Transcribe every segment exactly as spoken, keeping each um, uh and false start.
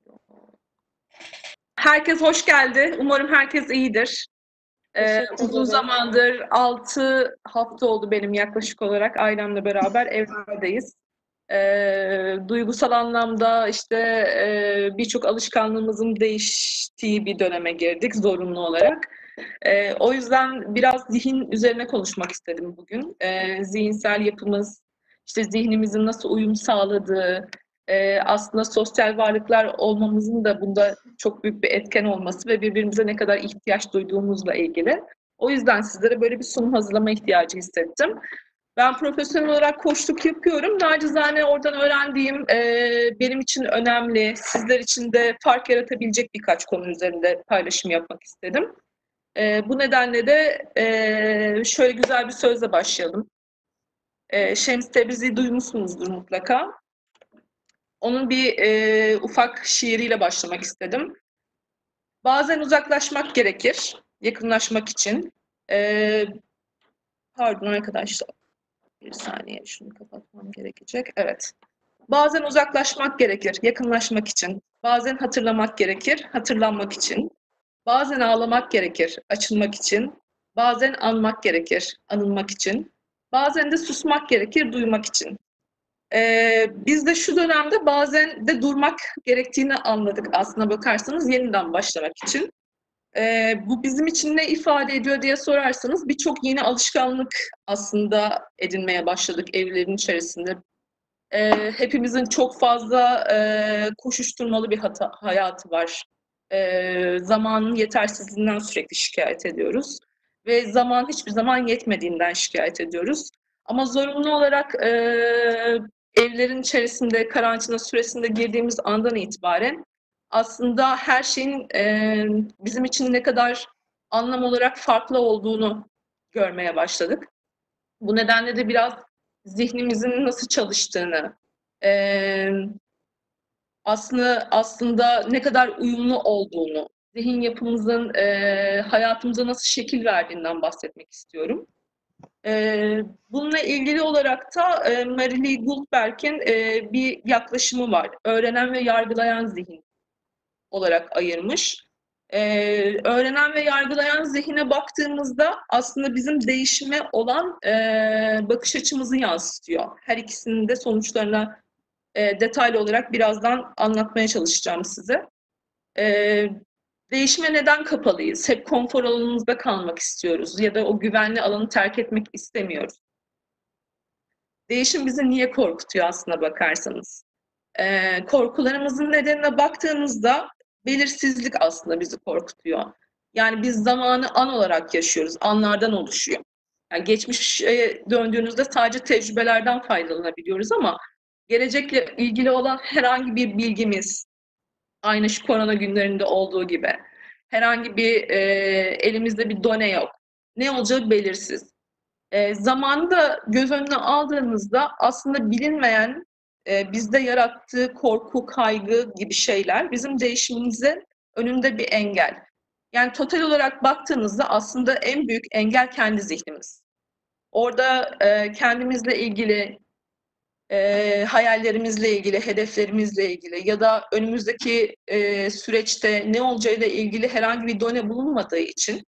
Herkes hoş geldi. Umarım herkes iyidir. Ee, uzun zamandır, altı hafta oldu benim yaklaşık olarak ailemle beraber evlerdeyiz. Ee, duygusal anlamda işte e, birçok alışkanlığımızın değiştiği bir döneme girdik zorunlu olarak. Ee, o yüzden biraz zihin üzerine konuşmak istedim bugün. Ee, zihinsel yapımız, işte zihnimizin nasıl uyum sağladığı, e, aslında sosyal varlıklar olmamızın da bunda çok büyük bir etken olması ve birbirimize ne kadar ihtiyaç duyduğumuzla ilgili. O yüzden sizlere böyle bir sunum hazırlama ihtiyacı hissettim. Ben profesyonel olarak koçluk yapıyorum. Nacizane oradan öğrendiğim e, benim için önemli, sizler için de fark yaratabilecek birkaç konu üzerinde paylaşım yapmak istedim. E, bu nedenle de e, şöyle güzel bir sözle başlayalım. E, Şems Tebrizi'yi duymuşsunuzdur mutlaka. Onun bir e, ufak şiiriyle başlamak istedim. Bazen uzaklaşmak gerekir, yakınlaşmak için. E, pardon arkadaşlar, bir saniye şunu kapatmam gerekecek. Evet. Bazen uzaklaşmak gerekir, yakınlaşmak için. Bazen hatırlamak gerekir, hatırlanmak için. Bazen ağlamak gerekir, açılmak için. Bazen anmak gerekir, anılmak için. Bazen de susmak gerekir, duymak için. Ee, biz de şu dönemde bazen de durmak gerektiğini anladık aslına bakarsanız yeniden başlamak için. Ee, bu bizim için ne ifade ediyor diye sorarsanız birçok yeni alışkanlık aslında edinmeye başladık evlerin içerisinde. Ee, hepimizin çok fazla e, koşuşturmalı bir hata, hayatı var. Ee, zamanın yetersizliğinden sürekli şikayet ediyoruz. Ve zaman hiçbir zaman yetmediğinden şikayet ediyoruz. Ama zorunlu olarak e, evlerin içerisinde karantina süresinde girdiğimiz andan itibaren aslında her şeyin e, bizim için ne kadar anlam olarak farklı olduğunu görmeye başladık. Bu nedenle de biraz zihnimizin nasıl çalıştığını, e, aslında aslında ne kadar uyumlu olduğunu, zihin yapımızın e, hayatımıza nasıl şekil verdiğinden bahsetmek istiyorum. E, bununla ilgili olarak da e, Marilee Goldberg'in e, bir yaklaşımı var. Öğrenen ve yargılayan zihin olarak ayırmış. Ee, öğrenen ve yargılayan zihine baktığımızda aslında bizim değişime olan e, bakış açımızı yansıtıyor. Her ikisinin de sonuçlarına e, detaylı olarak birazdan anlatmaya çalışacağım size. E, değişime neden kapalıyız? Hep konfor alanımızda kalmak istiyoruz ya da o güvenli alanı terk etmek istemiyoruz. Değişim bizi niye korkutuyor aslına bakarsanız? E, korkularımızın nedenine baktığımızda belirsizlik aslında bizi korkutuyor. Yani biz zamanı an olarak yaşıyoruz, anlardan oluşuyor. Yani geçmişe döndüğünüzde sadece tecrübelerden faydalanabiliyoruz ama gelecekle ilgili olan herhangi bir bilgimiz, aynı şu korona günlerinde olduğu gibi, herhangi bir e, elimizde bir done yok. Ne olacağı belirsiz. E, zamanı da göz önüne aldığımızda aslında bilinmeyen, e, bizde yarattığı korku, kaygı gibi şeyler bizim değişimimize önünde bir engel. Yani total olarak baktığınızda aslında en büyük engel kendi zihnimiz. Orada e, kendimizle ilgili, e, hayallerimizle ilgili, hedeflerimizle ilgili ya da önümüzdeki e, süreçte ne olacağıyla ilgili herhangi bir done bulunmadığı için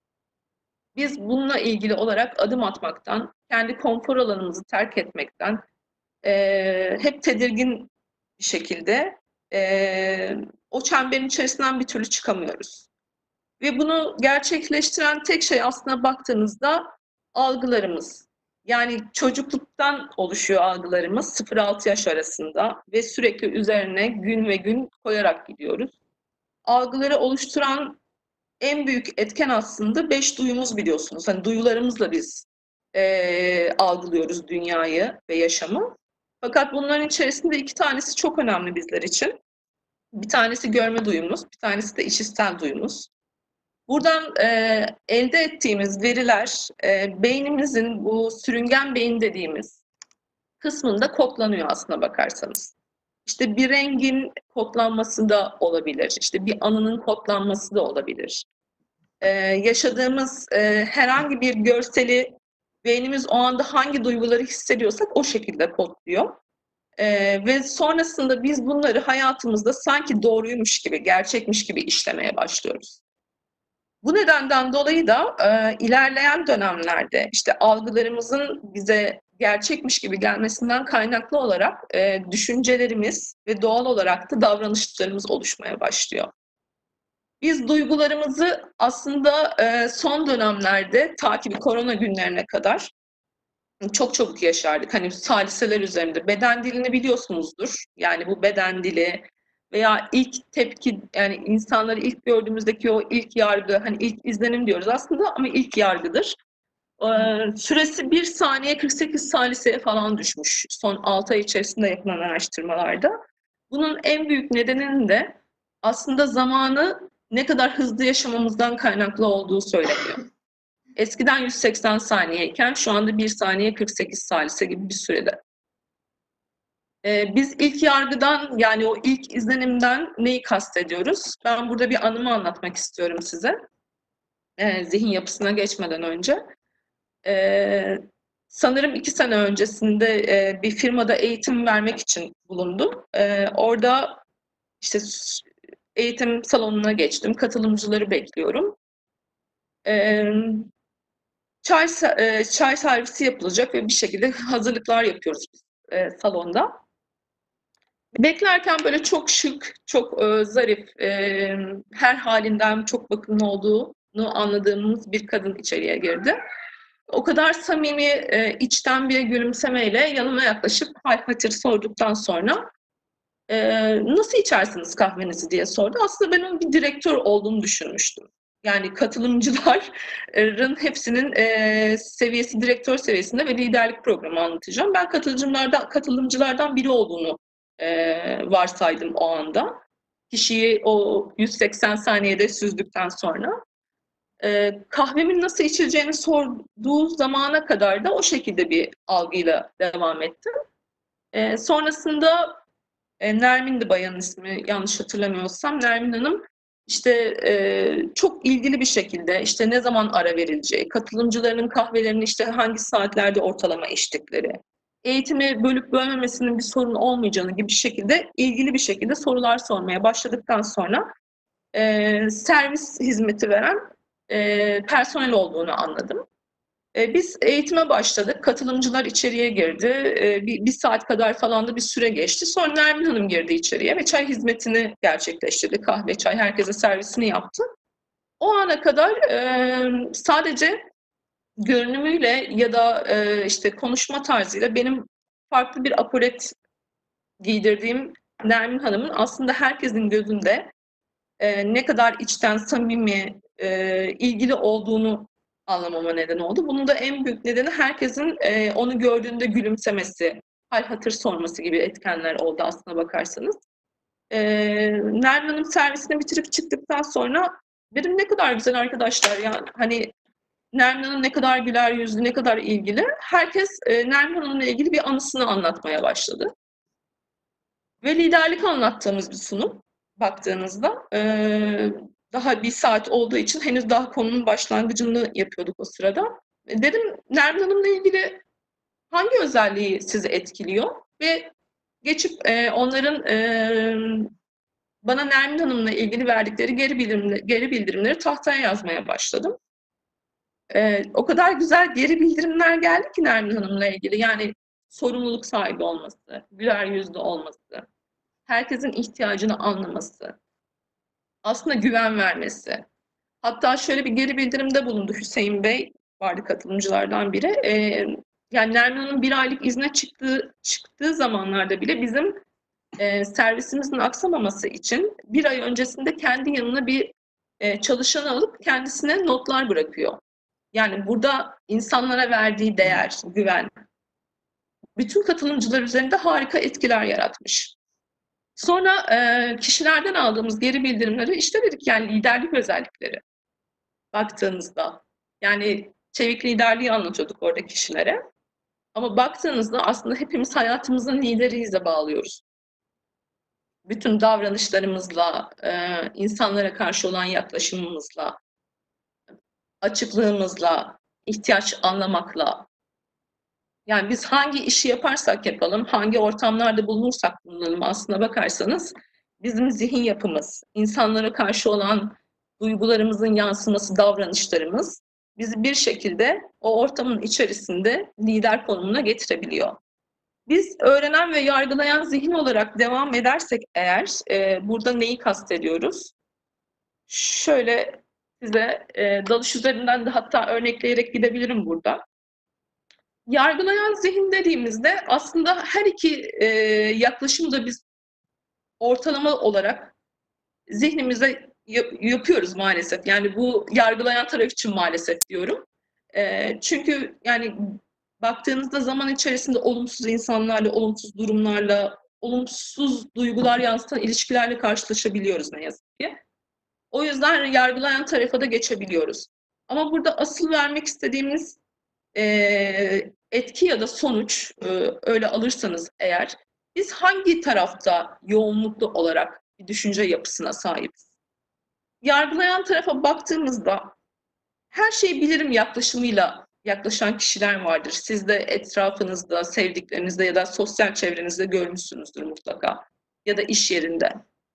biz bununla ilgili olarak adım atmaktan, kendi konfor alanımızı terk etmekten e, hep tedirgin bir şekilde e, o çemberin içerisinden bir türlü çıkamıyoruz. Ve bunu gerçekleştiren tek şey aslına baktığınızda algılarımız. Yani çocukluktan oluşuyor algılarımız sıfır altı yaş arasında ve sürekli üzerine gün ve gün koyarak gidiyoruz. Algıları oluşturan en büyük etken aslında beş duyumuz biliyorsunuz. Hani duyularımızla biz e, algılıyoruz dünyayı ve yaşamı. Fakat bunların içerisinde iki tanesi çok önemli bizler için. Bir tanesi görme duyumuz, bir tanesi de işitsel duyumuz. Buradan e, elde ettiğimiz veriler e, beynimizin bu sürüngen beyin dediğimiz kısmında kodlanıyor aslına bakarsanız. İşte bir rengin kodlanması da olabilir, işte bir anının kodlanması da olabilir. Ee, yaşadığımız e, herhangi bir görseli beynimiz o anda hangi duyguları hissediyorsak o şekilde kodluyor. Ee, ve sonrasında biz bunları hayatımızda sanki doğruymuş gibi, gerçekmiş gibi işlemeye başlıyoruz. Bu nedenden dolayı da e, ilerleyen dönemlerde işte algılarımızın bize gerçekmiş gibi gelmesinden kaynaklı olarak e, düşüncelerimiz ve doğal olarak da davranışlarımız oluşmaya başlıyor. Biz duygularımızı aslında e, son dönemlerde ta ki korona günlerine kadar çok çabuk yaşardık. Hani saliseler üzerinde beden dilini biliyorsunuzdur. Yani bu beden dili veya ilk tepki, yani insanları ilk gördüğümüzdeki o ilk yargı, hani ilk izlenim diyoruz aslında ama ilk yargıdır. Ee, süresi bir saniye kırk sekiz saliseye falan düşmüş son altı ay içerisinde yapılan araştırmalarda. Bunun en büyük nedeninin de aslında zamanı ne kadar hızlı yaşamamızdan kaynaklı olduğu söyleniyor. Eskiden yüz seksen saniyeyken şu anda bir saniye kırk sekiz salise gibi bir sürede. Ee, biz ilk yargıdan, yani o ilk izlenimden neyi kastediyoruz? Ben burada bir anımı anlatmak istiyorum size. Ee, zihin yapısına geçmeden önce. Ee, sanırım iki sene öncesinde e, bir firmada eğitim vermek için bulundum. Ee, orada işte eğitim salonuna geçtim. Katılımcıları bekliyorum. Ee, Çay, e, çay servisi yapılacak ve bir şekilde hazırlıklar yapıyoruz biz e, salonda. Beklerken böyle çok şık, çok e, zarif, e, her halinden çok bakımlı olduğunu anladığımız bir kadın içeriye girdi. O kadar samimi, e, içten bir gülümsemeyle yanıma yaklaşıp hal hatır sorduktan sonra e, nasıl içersiniz kahvenizi diye sordu. Aslında ben onun bir direktör olduğunu düşünmüştüm. Yani katılımcıların hepsinin e, seviyesi direktör seviyesinde ve liderlik programı anlatacağım. Ben katılımcılardan, katılımcılardan biri olduğunu e, varsaydım o anda. Kişiyi o yüz seksen saniyede süzdükten sonra. E, kahvemin nasıl içileceğini sorduğu zamana kadar da o şekilde bir algıyla devam ettim. E, sonrasında e, Nermin'di bayanın ismi, yanlış hatırlamıyorsam. Nermin Hanım işte e, çok ilgili bir şekilde işte ne zaman ara verileceği, katılımcılarının kahvelerini işte hangi saatlerde ortalama içtikleri, eğitimi bölüp bölmemesinin bir sorun olmayacağını gibi bir şekilde ilgili bir şekilde sorular sormaya başladıktan sonra e, servis hizmeti veren e, personel olduğunu anladım. E, biz eğitime başladık. Katılımcılar içeriye girdi. E, bir, bir saat kadar falan da bir süre geçti. Sonra Nermin Hanım girdi içeriye ve çay hizmetini gerçekleştirdi. Kahve, çay, herkese servisini yaptı. O ana kadar e, sadece görünümüyle ya da e, işte konuşma tarzıyla benim farklı bir apolet giydirdiğim Nermin Hanım'ın aslında herkesin gözünde e, ne kadar içten, samimi, e, ilgili olduğunu anlamama neden oldu. Bunun da en büyük nedeni herkesin e, onu gördüğünde gülümsemesi, hal hatır sorması gibi etkenler oldu aslına bakarsanız. E, Nermin Hanım servisini bitirip çıktıktan sonra dedim ne kadar güzel arkadaşlar ya, hani Nermin Hanım ne kadar güler yüzlü, ne kadar ilgili. Herkes e, Nermin Hanım'la ilgili bir anısını anlatmaya başladı. Ve liderlik anlattığımız bir sunum baktığınızda. Ee, daha bir saat olduğu için henüz daha konunun başlangıcını yapıyorduk o sırada. Dedim Nermin Hanım'la ilgili hangi özelliği sizi etkiliyor? Ve geçip e, onların e, bana Nermin Hanım'la ilgili verdikleri geri, bildirimleri, geri bildirimleri tahtaya yazmaya başladım. E, o kadar güzel geri bildirimler geldi ki Nermin Hanım'la ilgili. Yani sorumluluk sahibi olması, güler yüzlü olması, herkesin ihtiyacını anlaması, aslında güven vermesi. Hatta şöyle bir geri bildirimde bulundu Hüseyin Bey, vardı katılımcılardan biri. Ee, yani Nermin Hanım bir aylık izne çıktığı, çıktığı zamanlarda bile bizim e, servisimizin aksamaması için bir ay öncesinde kendi yanına bir e, çalışanı alıp kendisine notlar bırakıyor. Yani burada insanlara verdiği değer, güven, bütün katılımcılar üzerinde harika etkiler yaratmış. Sonra e, kişilerden aldığımız geri bildirimleri işte dedik yani liderlik özellikleri baktığınızda. Yani çevik liderliği anlatıyorduk orada kişilere. Ama baktığınızda aslında hepimiz hayatımızın lideriyiz de bağlıyoruz. Bütün davranışlarımızla, e, insanlara karşı olan yaklaşımımızla, açıklığımızla, ihtiyaç anlamakla. Yani biz hangi işi yaparsak yapalım, hangi ortamlarda bulunursak bulunalım aslına bakarsanız bizim zihin yapımız, insanlara karşı olan duygularımızın yansıması, davranışlarımız bizi bir şekilde o ortamın içerisinde lider konumuna getirebiliyor. Biz öğrenen ve yargılayan zihin olarak devam edersek eğer, e, burada neyi kastediyoruz? Şöyle size e, dalış üzerinden de hatta örnekleyerek gidebilirim burada. Yargılayan zihin dediğimizde aslında her iki e, yaklaşımı da biz ortalama olarak zihnimize yapıyoruz maalesef. Yani bu yargılayan taraf için maalesef diyorum. E, çünkü yani baktığınızda zaman içerisinde olumsuz insanlarla, olumsuz durumlarla, olumsuz duygular yansıtan ilişkilerle karşılaşabiliyoruz ne yazık ki. O yüzden yargılayan tarafa da geçebiliyoruz. Ama burada asıl vermek istediğimiz e, etki ya da sonuç e, öyle alırsanız eğer biz hangi tarafta yoğunluklu olarak bir düşünce yapısına sahibiz? Yargılayan tarafa baktığımızda her şeyi bilirim yaklaşımıyla yaklaşan kişiler vardır. Siz de etrafınızda, sevdiklerinizde ya da sosyal çevrenizde görmüşsünüzdür mutlaka. Ya da iş yerinde.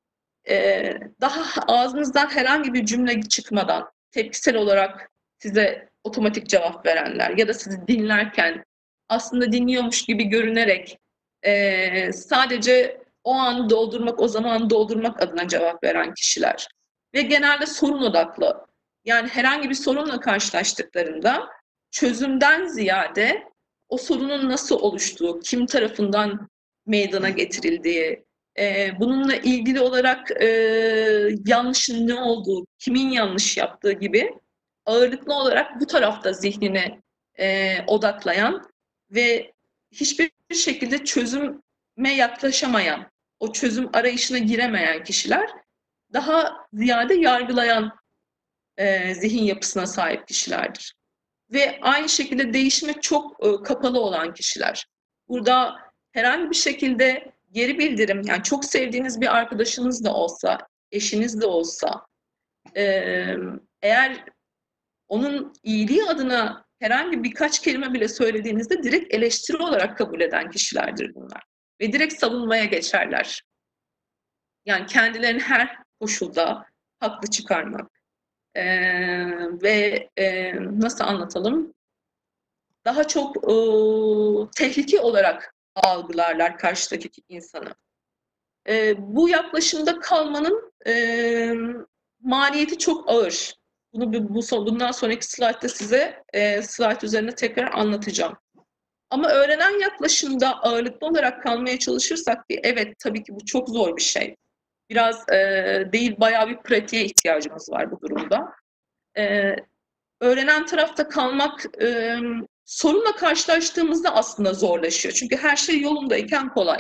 Ee, daha ağzınızdan herhangi bir cümle çıkmadan tepkisel olarak size otomatik cevap verenler ya da sizi dinlerken aslında dinliyormuş gibi görünerek e, sadece o anı doldurmak, o zamanı doldurmak adına cevap veren kişiler. Ve genelde sorun odaklı. Yani herhangi bir sorunla karşılaştıklarında çözümden ziyade o sorunun nasıl oluştuğu, kim tarafından meydana getirildiği, e, bununla ilgili olarak e, yanlışın ne olduğu, kimin yanlış yaptığı gibi ağırlıklı olarak bu tarafta zihnine e, odaklayan ve hiçbir şekilde çözüme yaklaşamayan, o çözüm arayışına giremeyen kişiler daha ziyade yargılayan e, zihin yapısına sahip kişilerdir. Ve aynı şekilde değişime çok e, kapalı olan kişiler. Burada herhangi bir şekilde geri bildirim, yani çok sevdiğiniz bir arkadaşınız da olsa, eşiniz de olsa, e, eğer onun iyiliği adına herhangi birkaç kelime bile söylediğinizde direkt eleştiri olarak kabul eden kişilerdir bunlar. Ve direkt savunmaya geçerler. Yani kendilerini her koşulda haklı çıkarmak. Ee, ve e, nasıl anlatalım? Daha çok e, tehlike olarak algılarlar karşıdaki insanı. E, bu yaklaşımda kalmanın e, maliyeti çok ağır. Bunu bu, bundan sonraki slaytta size e, slayt üzerine tekrar anlatacağım. Ama öğrenen yaklaşımda ağırlıklı olarak kalmaya çalışırsak ki evet tabii ki bu çok zor bir şey. Biraz e, değil bayağı bir pratiğe ihtiyacımız var bu durumda. E, öğrenen tarafta kalmak e, sorunla karşılaştığımızda aslında zorlaşıyor. Çünkü her şey yolundayken kolay.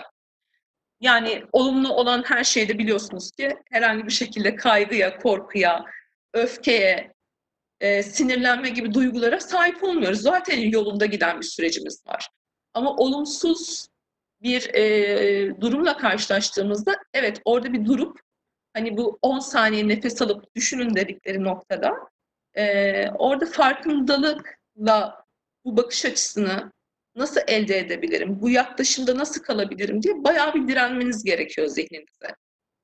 Yani olumlu olan her şeyde biliyorsunuz ki herhangi bir şekilde kaygıya, korkuya, öfkeye, e, sinirlenme gibi duygulara sahip olmuyoruz. Zaten yolunda giden bir sürecimiz var. Ama olumsuz bir e, durumla karşılaştığımızda evet orada bir durup hani bu on saniye nefes alıp düşünün dedikleri noktada e, orada farkındalıkla bu bakış açısını nasıl elde edebilirim, bu yaklaşımda nasıl kalabilirim diye bayağı bir direnmeniz gerekiyor zihninize.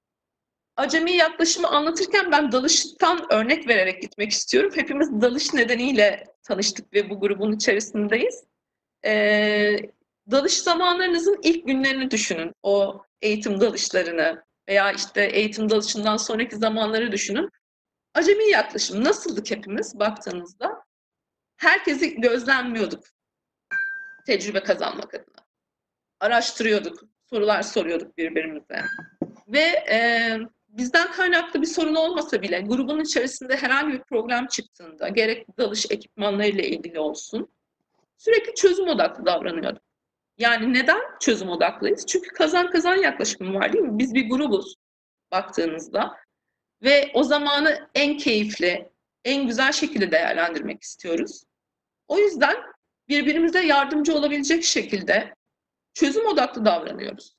Acemi yaklaşımı anlatırken ben dalıştan örnek vererek gitmek istiyorum. Hepimiz dalış nedeniyle tanıştık ve bu grubun içerisindeyiz. Ee, dalış zamanlarınızın ilk günlerini düşünün. O eğitim dalışlarını veya işte eğitim dalışından sonraki zamanları düşünün. Acemi yaklaşım nasıldık hepimiz baktığınızda? Herkesi gözlemliyorduk tecrübe kazanmak adına. Araştırıyorduk, sorular soruyorduk birbirimize. Ve e, bizden kaynaklı bir sorun olmasa bile grubun içerisinde herhangi bir problem çıktığında gerek dalış ekipmanlarıyla ilgili olsun sürekli çözüm odaklı davranıyorduk. Yani neden çözüm odaklıyız? Çünkü kazan kazan yaklaşımı var değil mi? Biz bir grubuz baktığınızda ve o zamanı en keyifli, en güzel şekilde değerlendirmek istiyoruz. O yüzden birbirimize yardımcı olabilecek şekilde çözüm odaklı davranıyoruz.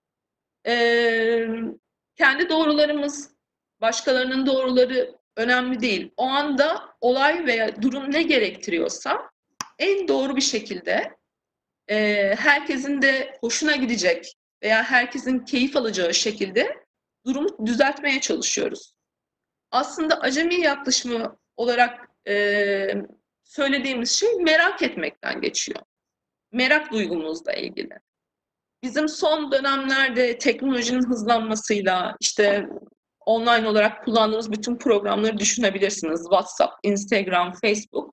Ee, kendi doğrularımız, başkalarının doğruları önemli değil. O anda olay veya durum ne gerektiriyorsa en doğru bir şekilde e, herkesin de hoşuna gidecek veya herkesin keyif alacağı şekilde durumu düzeltmeye çalışıyoruz. Aslında acemi yaklaşımı olarak e, söylediğimiz şey merak etmekten geçiyor. Merak duygumuzla ilgili. Bizim son dönemlerde teknolojinin hızlanmasıyla işte online olarak kullandığımız bütün programları düşünebilirsiniz. WhatsApp, Instagram, Facebook.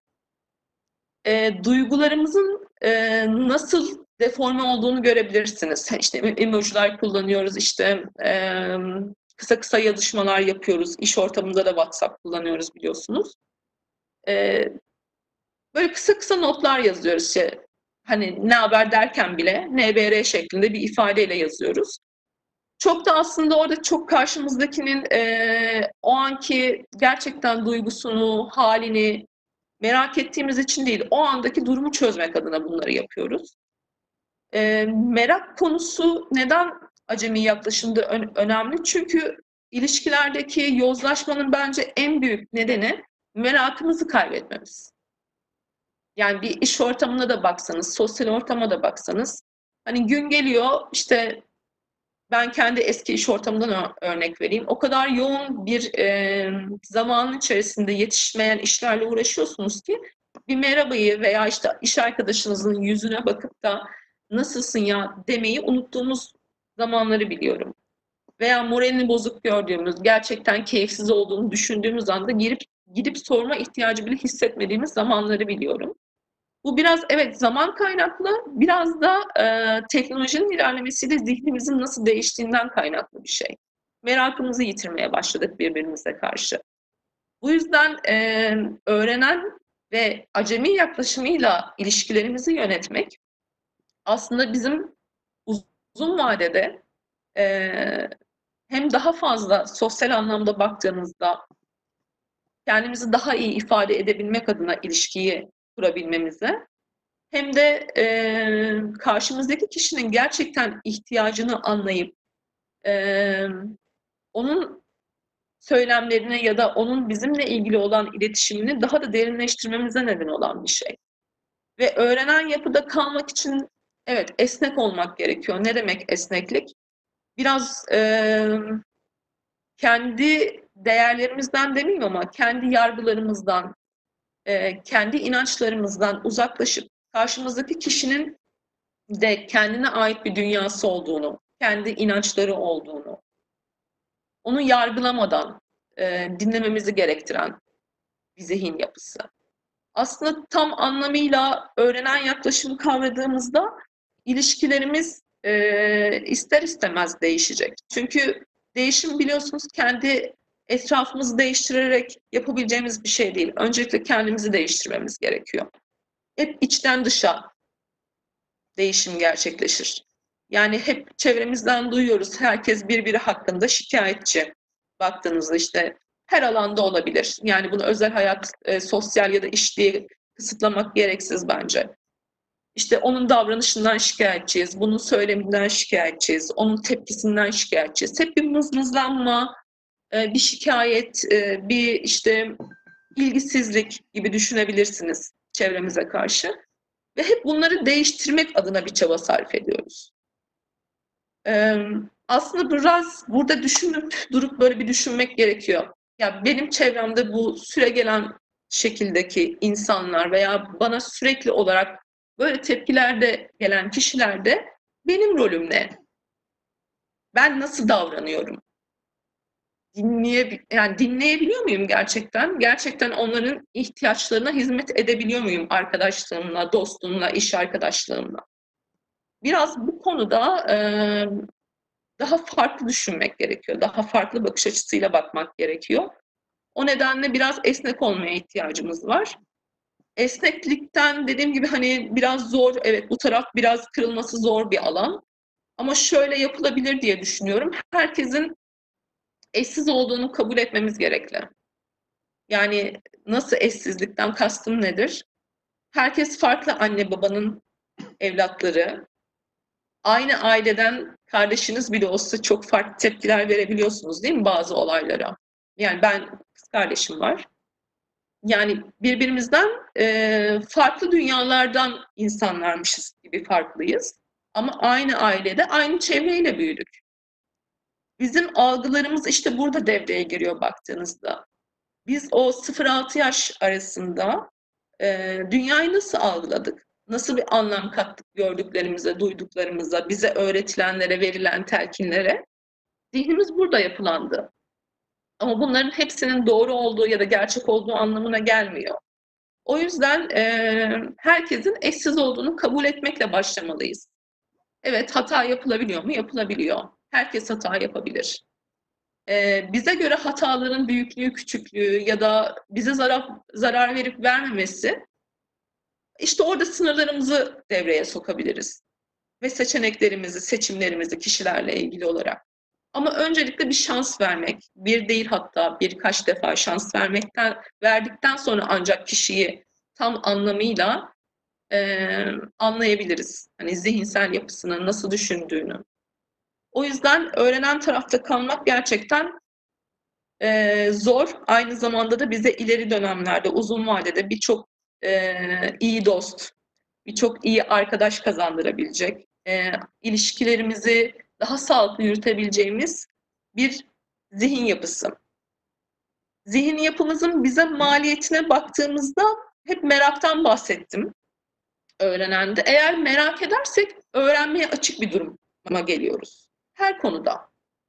E, duygularımızın e, nasıl deforme olduğunu görebilirsiniz. İşte emojiler kullanıyoruz, işte e, kısa kısa yazışmalar yapıyoruz. İş ortamında da WhatsApp kullanıyoruz biliyorsunuz. E, böyle kısa kısa notlar yazıyoruz. İşte, hani ne haber derken bile N B R şeklinde bir ifadeyle yazıyoruz. Çok da aslında orada çok karşımızdakinin e, o anki gerçekten duygusunu, halini merak ettiğimiz için değil, o andaki durumu çözmek adına bunları yapıyoruz. E, merak konusu neden acemi yaklaşımda ön- önemli? Çünkü ilişkilerdeki yozlaşmanın bence en büyük nedeni merakımızı kaybetmemiz. Yani bir iş ortamına da baksanız, sosyal ortama da baksanız, hani gün geliyor işte ben kendi eski iş ortamından örnek vereyim. O kadar yoğun bir e, zamanın içerisinde yetişmeyen işlerle uğraşıyorsunuz ki bir merhabayı veya işte iş arkadaşınızın yüzüne bakıp da nasılsın ya demeyi unuttuğumuz zamanları biliyorum. Veya moralini bozuk gördüğümüz, gerçekten keyifsiz olduğunu düşündüğümüz anda girip gidip sorma ihtiyacı bile hissetmediğimiz zamanları biliyorum. Bu biraz evet zaman kaynaklı, biraz da e, teknolojinin ilerlemesiyle zihnimizin nasıl değiştiğinden kaynaklı bir şey. Merakımızı yitirmeye başladık birbirimize karşı. Bu yüzden e, öğrenen ve acemi yaklaşımıyla ilişkilerimizi yönetmek aslında bizim uzun vadede e, hem daha fazla sosyal anlamda baktığımızda kendimizi daha iyi ifade edebilmek adına ilişkiyi kurabilmemize hem de e, karşımızdaki kişinin gerçekten ihtiyacını anlayıp e, onun söylemlerine ya da onun bizimle ilgili olan iletişimini daha da derinleştirmemize neden olan bir şey. Ve öğrenen yapıda kalmak için evet esnek olmak gerekiyor. Ne demek esneklik? Biraz e, kendi değerlerimizden demeyeyim ama kendi yargılarımızdan, e, kendi inançlarımızdan uzaklaşıp karşımızdaki kişinin de kendine ait bir dünyası olduğunu, kendi inançları olduğunu, onu yargılamadan e, dinlememizi gerektiren bir zihin yapısı. Aslında tam anlamıyla öğrenen yaklaşımı kavradığımızda ilişkilerimiz e, ister istemez değişecek. Çünkü değişim biliyorsunuz kendi etrafımızı değiştirerek yapabileceğimiz bir şey değil. Öncelikle kendimizi değiştirmemiz gerekiyor. Hep içten dışa değişim gerçekleşir. Yani hep çevremizden duyuyoruz. Herkes birbiri hakkında şikayetçi. Baktığınızda işte her alanda olabilir. Yani bunu özel hayat, e, sosyal ya da iş diye kısıtlamak gereksiz bence. İşte onun davranışından şikayetçiyiz, bunun söyleminden şikayetçiyiz, onun tepkisinden şikayetçiyiz. Hep bir mızmızlanma, e, bir şikayet, e, bir işte ilgisizlik gibi düşünebilirsiniz çevremize karşı. Ve hep bunları değiştirmek adına bir çaba sarf ediyoruz. Ee, aslında biraz burada düşünüp durup böyle bir düşünmek gerekiyor. Ya benim çevremde bu süregelen şekildeki insanlar veya bana sürekli olarak böyle tepkilerde gelen kişilerde benim rolüm ne? Ben nasıl davranıyorum? Dinleye, yani dinleyebiliyor muyum gerçekten? Gerçekten onların ihtiyaçlarına hizmet edebiliyor muyum arkadaşlığımla, dostluğumla, iş arkadaşlığımla? Biraz bu konuda e, daha farklı düşünmek gerekiyor. Daha farklı bakış açısıyla bakmak gerekiyor. O nedenle biraz esnek olmaya ihtiyacımız var. Esneklikten dediğim gibi hani biraz zor, evet bu taraf biraz kırılması zor bir alan. Ama şöyle yapılabilir diye düşünüyorum. Herkesin eşsiz olduğunu kabul etmemiz gerekli. Yani nasıl eşsizlikten kastım nedir? Herkes farklı anne babanın evlatları. Aynı aileden kardeşiniz bile olsa çok farklı tepkiler verebiliyorsunuz değil mi bazı olaylara? Yani ben kız kardeşim var. yani birbirimizden e, farklı dünyalardan insanlarmışız gibi farklıyız. Ama aynı ailede, aynı çevreyle büyüdük. Bizim algılarımız işte burada devreye giriyor baktığınızda. Biz o sıfır altı yaş arasında e, dünyayı nasıl algıladık? Nasıl bir anlam kattık gördüklerimize, duyduklarımıza, bize öğretilenlere, verilen telkinlere? Zihnimiz burada yapılandı. Ama bunların hepsinin doğru olduğu ya da gerçek olduğu anlamına gelmiyor. O yüzden e, herkesin eşsiz olduğunu kabul etmekle başlamalıyız. Evet, hata yapılabiliyor mu? Yapılabiliyor. Herkes hata yapabilir. E, bize göre hataların büyüklüğü, küçüklüğü ya da bize zarar, zarar verip vermemesi, işte orada sınırlarımızı devreye sokabiliriz. Ve seçeneklerimizi, seçimlerimizi kişilerle ilgili olarak. Ama öncelikle bir şans vermek, bir değil hatta birkaç defa şans vermekten verdikten sonra ancak kişiyi tam anlamıyla e, anlayabiliriz. Hani zihinsel yapısını, nasıl düşündüğünü. O yüzden öğrenen tarafta kalmak gerçekten e, zor. Aynı zamanda da bize ileri dönemlerde, uzun vadede birçok e, iyi dost, birçok iyi arkadaş kazandırabilecek, e, ilişkilerimizi daha sağlıklı yürütebileceğimiz bir zihin yapısı. Zihin yapımızın bize maliyetine baktığımızda hep meraktan bahsettim öğrenende. Eğer merak edersek öğrenmeye açık bir duruma geliyoruz. Her konuda.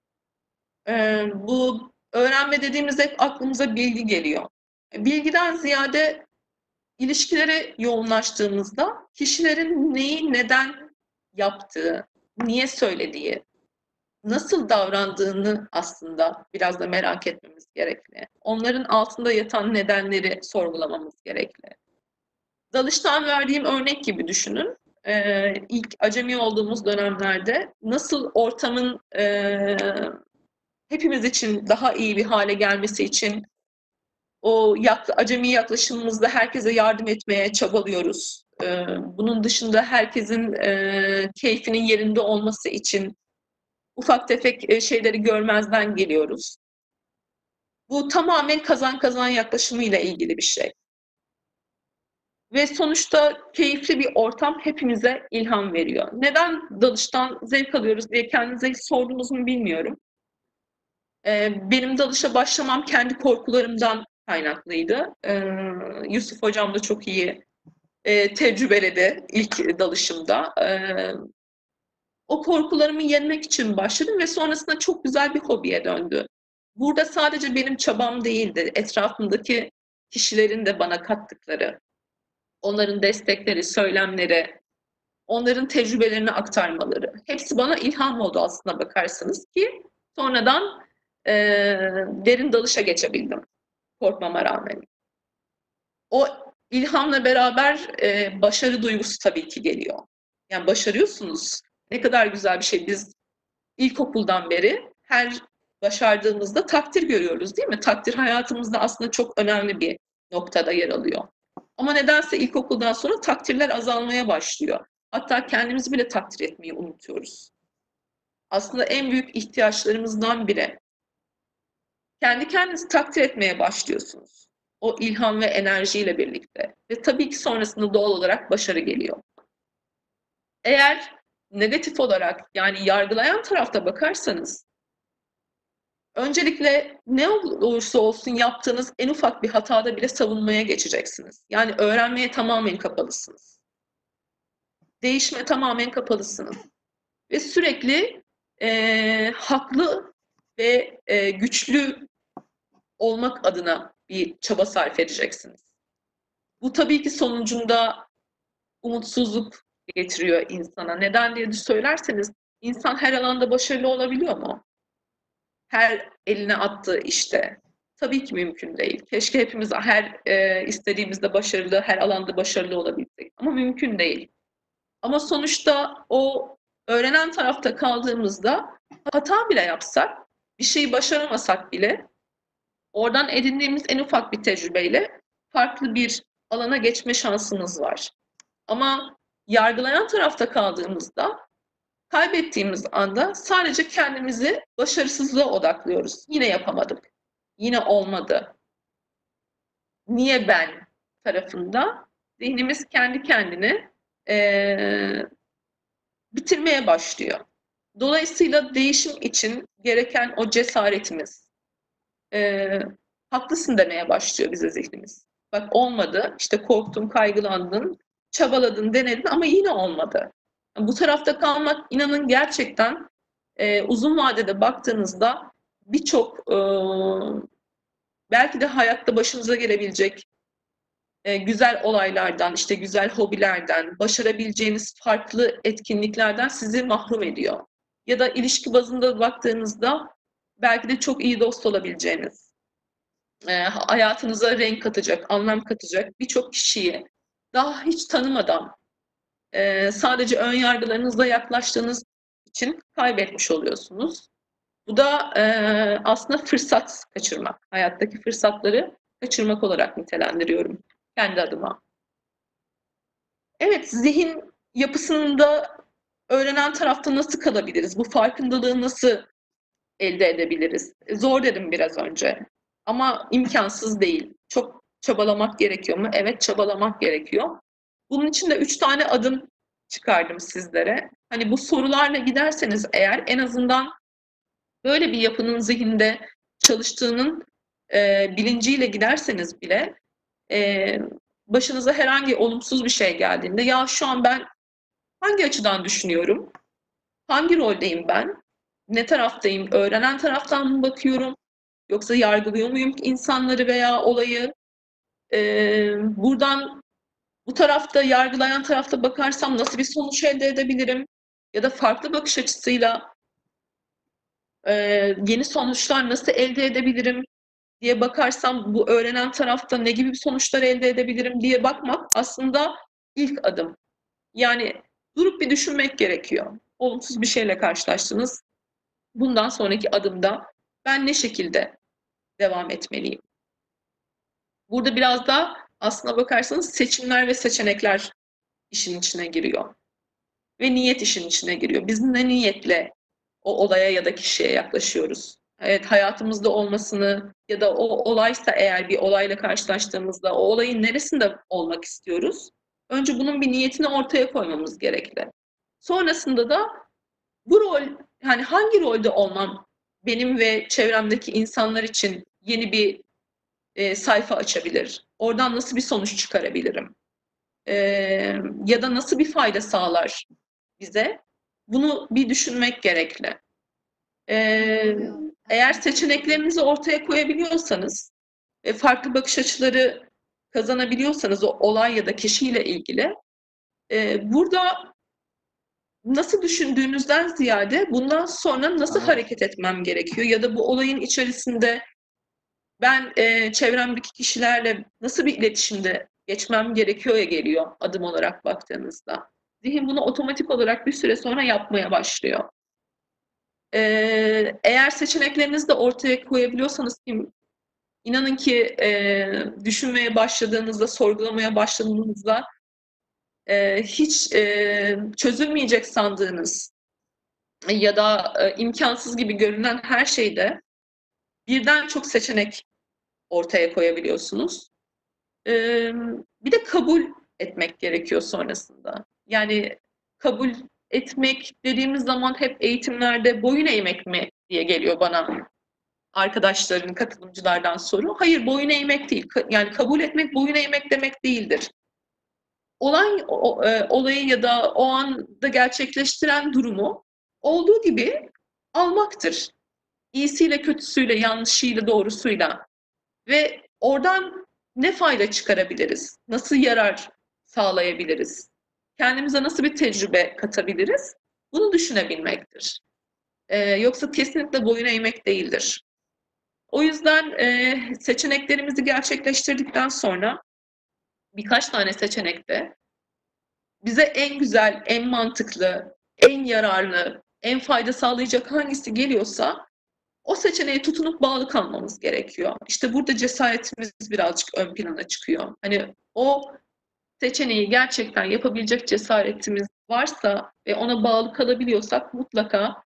E, bu öğrenme dediğimizde hep aklımıza bilgi geliyor. Bilgiden ziyade İlişkilere yoğunlaştığımızda kişilerin neyi neden yaptığı, niye söylediği, nasıl davrandığını aslında biraz da merak etmemiz gerekli. Onların altında yatan nedenleri sorgulamamız gerekli. Dalıştan verdiğim örnek gibi düşünün. Ee, ilk acemi olduğumuz dönemlerde nasıl ortamın e, hepimiz için daha iyi bir hale gelmesi için o yak, acemi yaklaşımımızda herkese yardım etmeye çabalıyoruz. Ee, bunun dışında herkesin e, keyfinin yerinde olması için ufak tefek e, şeyleri görmezden geliyoruz. Bu tamamen kazan kazan yaklaşımıyla ilgili bir şey. Ve sonuçta keyifli bir ortam hepimize ilham veriyor. Neden dalıştan zevk alıyoruz diye kendinize hiç sordunuz mu bilmiyorum. Ee, benim dalışa başlamam kendi korkularımdan kaynaklıydı. Ee, Yusuf hocam da çok iyi e, tecrübeledi ilk dalışımda. Ee, o korkularımı yenmek için başladım ve sonrasında çok güzel bir hobiye döndü. Burada sadece benim çabam değildi, etrafımdaki kişilerin de bana kattıkları, onların destekleri, söylemleri, onların tecrübelerini aktarmaları. Hepsi bana ilham oldu aslına bakarsanız ki sonradan e, derin dalışa geçebildim korkmama rağmen. O ilhamla beraber e, başarı duygusu tabii ki geliyor. Yani başarıyorsunuz. Ne kadar güzel bir şey. Biz ilkokuldan beri her başardığımızda takdir görüyoruz değil mi? Takdir hayatımızda aslında çok önemli bir noktada yer alıyor. Ama nedense ilkokuldan sonra takdirler azalmaya başlıyor. Hatta kendimizi bile takdir etmeyi unutuyoruz. Aslında en büyük ihtiyaçlarımızdan biri. Kendi kendinizi takdir etmeye başlıyorsunuz. O ilham ve enerjiyle birlikte. Ve tabii ki sonrasında doğal olarak başarı geliyor. Eğer negatif olarak yani yargılayan tarafta bakarsanız öncelikle ne olursa olsun yaptığınız en ufak bir hatada bile savunmaya geçeceksiniz. Yani öğrenmeye tamamen kapalısınız. Değişime tamamen kapalısınız. Ve sürekli e, haklı ve e, güçlü olmak adına bir çaba sarf edeceksiniz. Bu tabii ki sonucunda umutsuzluk getiriyor insana. Neden diye söylerseniz insan her alanda başarılı olabiliyor mu? Her eline attığı işte. Tabii ki mümkün değil. Keşke hepimiz her e, istediğimizde başarılı, her alanda başarılı olabilsek. Ama mümkün değil. Ama sonuçta o öğrenen tarafta kaldığımızda hata bile yapsak, bir şeyi başaramasak bile oradan edindiğimiz en ufak bir tecrübeyle farklı bir alana geçme şansımız var. Ama yargılayan tarafta kaldığımızda kaybettiğimiz anda sadece kendimizi başarısızlığa odaklıyoruz. Yine yapamadık. Yine olmadı. niye ben tarafında zihnimiz kendi kendini e, bitirmeye başlıyor. Dolayısıyla değişim için gereken o cesaretimiz, e, haklısın demeye başlıyor bize zihnimiz. Bak olmadı, işte korktun, kaygılandın, çabaladın, denedin ama yine olmadı. Bu tarafta kalmak inanın gerçekten e, uzun vadede baktığınızda birçok e, belki de hayatta başınıza gelebilecek e, güzel olaylardan, işte güzel hobilerden, başarabileceğiniz farklı etkinliklerden sizi mahrum ediyor. Ya da ilişki bazında baktığınızda belki de çok iyi dost olabileceğiniz, e, hayatınıza renk katacak, anlam katacak birçok kişiyi daha hiç tanımadan e, sadece ön yargılarınızla yaklaştığınız için kaybetmiş oluyorsunuz. Bu da e, aslında fırsat kaçırmak, hayattaki fırsatları kaçırmak olarak nitelendiriyorum kendi adıma. Evet, zihin yapısında öğrenen tarafta nasıl kalabiliriz? Bu farkındalığı nasıl elde edebiliriz? Zor dedim biraz önce. Ama imkansız değil. Çok çabalamak gerekiyor mu? Evet, çabalamak gerekiyor. Bunun için de üç tane adım çıkardım sizlere. Hani bu sorularla giderseniz eğer en azından böyle bir yapının zihinde çalıştığının e, bilinciyle giderseniz bile e, başınıza herhangi olumsuz bir şey geldiğinde ya şu an ben hangi açıdan düşünüyorum? Hangi roldeyim ben? Ne taraftayım? Öğrenen taraftan mı bakıyorum? Yoksa yargılıyor muyum insanları veya olayı? Ee, buradan bu tarafta yargılayan tarafta bakarsam nasıl bir sonuç elde edebilirim? Ya da farklı bakış açısıyla e, yeni sonuçlar nasıl elde edebilirim diye bakarsam bu öğrenen tarafta ne gibi sonuçlar elde edebilirim diye bakmak aslında ilk adım. Yani durup bir düşünmek gerekiyor. Olumsuz bir şeyle karşılaştınız. Bundan sonraki adımda ben ne şekilde devam etmeliyim? Burada biraz da aslına bakarsanız seçimler ve seçenekler işin içine giriyor. Ve niyet işin içine giriyor. Biz ne niyetle o olaya ya da kişiye yaklaşıyoruz? Evet, hayatımızda olmasını ya da o olaysa eğer bir olayla karşılaştığımızda o olayın neresinde olmak istiyoruz? Önce bunun bir niyetini ortaya koymamız gerekli. Sonrasında da bu rol, yani hangi rolde olmam benim ve çevremdeki insanlar için yeni bir e, sayfa açabilir? Oradan nasıl bir sonuç çıkarabilirim? E, ya da nasıl bir fayda sağlar bize? Bunu bir düşünmek gerekli. E, eğer seçeneklerinizi ortaya koyabiliyorsanız, e, farklı bakış açıları kazanabiliyorsanız o olay ya da kişiyle ilgili, e, burada nasıl düşündüğünüzden ziyade bundan sonra nasıl hareket etmem gerekiyor ya da bu olayın içerisinde ben e, çevremdeki kişilerle nasıl bir iletişimde geçmem gerekiyor ya geliyor adım olarak baktığınızda. Zihin bunu otomatik olarak bir süre sonra yapmaya başlıyor. E, eğer seçeneklerinizi de ortaya koyabiliyorsanız inanın ki e, düşünmeye başladığınızda, sorgulamaya başladığınızda e, hiç e, çözülmeyecek sandığınız ya da e, imkansız gibi görünen her şeyde birden çok seçenek ortaya koyabiliyorsunuz. E, bir de kabul etmek gerekiyor sonrasında. Yani kabul etmek dediğimiz zaman hep eğitimlerde boyun eğmek mi diye geliyor bana arkadaşların, katılımcılardan soru. Hayır, boyun eğmek değil. Yani kabul etmek boyun eğmek demek değildir. Olay, o, e, olayı ya da o anda gerçekleştiren durumu olduğu gibi almaktır. İyisiyle, kötüsüyle, yanlışıyla, doğrusuyla. Ve oradan ne fayda çıkarabiliriz? Nasıl yarar sağlayabiliriz? Kendimize nasıl bir tecrübe katabiliriz? Bunu düşünebilmektir. Ee, yoksa kesinlikle boyun eğmek değildir. O yüzden e, seçeneklerimizi gerçekleştirdikten sonra birkaç tane seçenekte bize en güzel, en mantıklı, en yararlı, en fayda sağlayacak hangisi geliyorsa o seçeneğe tutunup bağlı kalmamız gerekiyor. İşte burada cesaretimiz birazcık ön plana çıkıyor. Hani o seçeneği gerçekten yapabilecek cesaretimiz varsa ve ona bağlı kalabiliyorsak mutlaka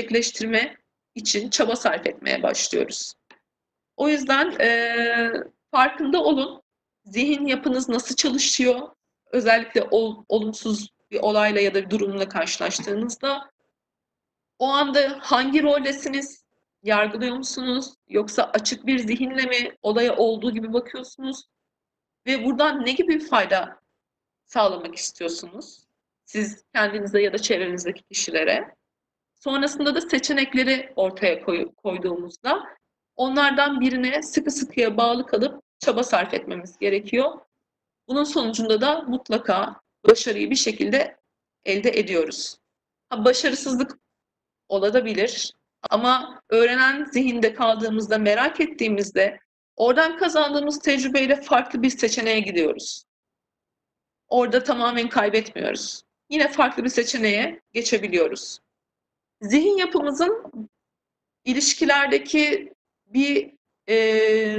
gerçekleştirme için çaba sarf etmeye başlıyoruz. O yüzden e, farkında olun. Zihin yapınız nasıl çalışıyor? Özellikle ol, olumsuz bir olayla ya da bir durumla karşılaştığınızda o anda hangi roldesiniz? Yargılıyor musunuz? Yoksa açık bir zihinle mi olaya olduğu gibi bakıyorsunuz? Ve buradan ne gibi bir fayda sağlamak istiyorsunuz? Siz kendinize ya da çevrenizdeki kişilere. Sonrasında da seçenekleri ortaya koy, koyduğumuzda onlardan birine sıkı sıkıya bağlı kalıp çaba sarf etmemiz gerekiyor. Bunun sonucunda da mutlaka başarıyı bir şekilde elde ediyoruz. Ha, başarısızlık olabilir ama öğrenen zihinde kaldığımızda, merak ettiğimizde oradan kazandığımız tecrübeyle farklı bir seçeneğe gidiyoruz. Orada tamamen kaybetmiyoruz. Yine farklı bir seçeneğe geçebiliyoruz. Zihin yapımızın ilişkilerdeki bir e,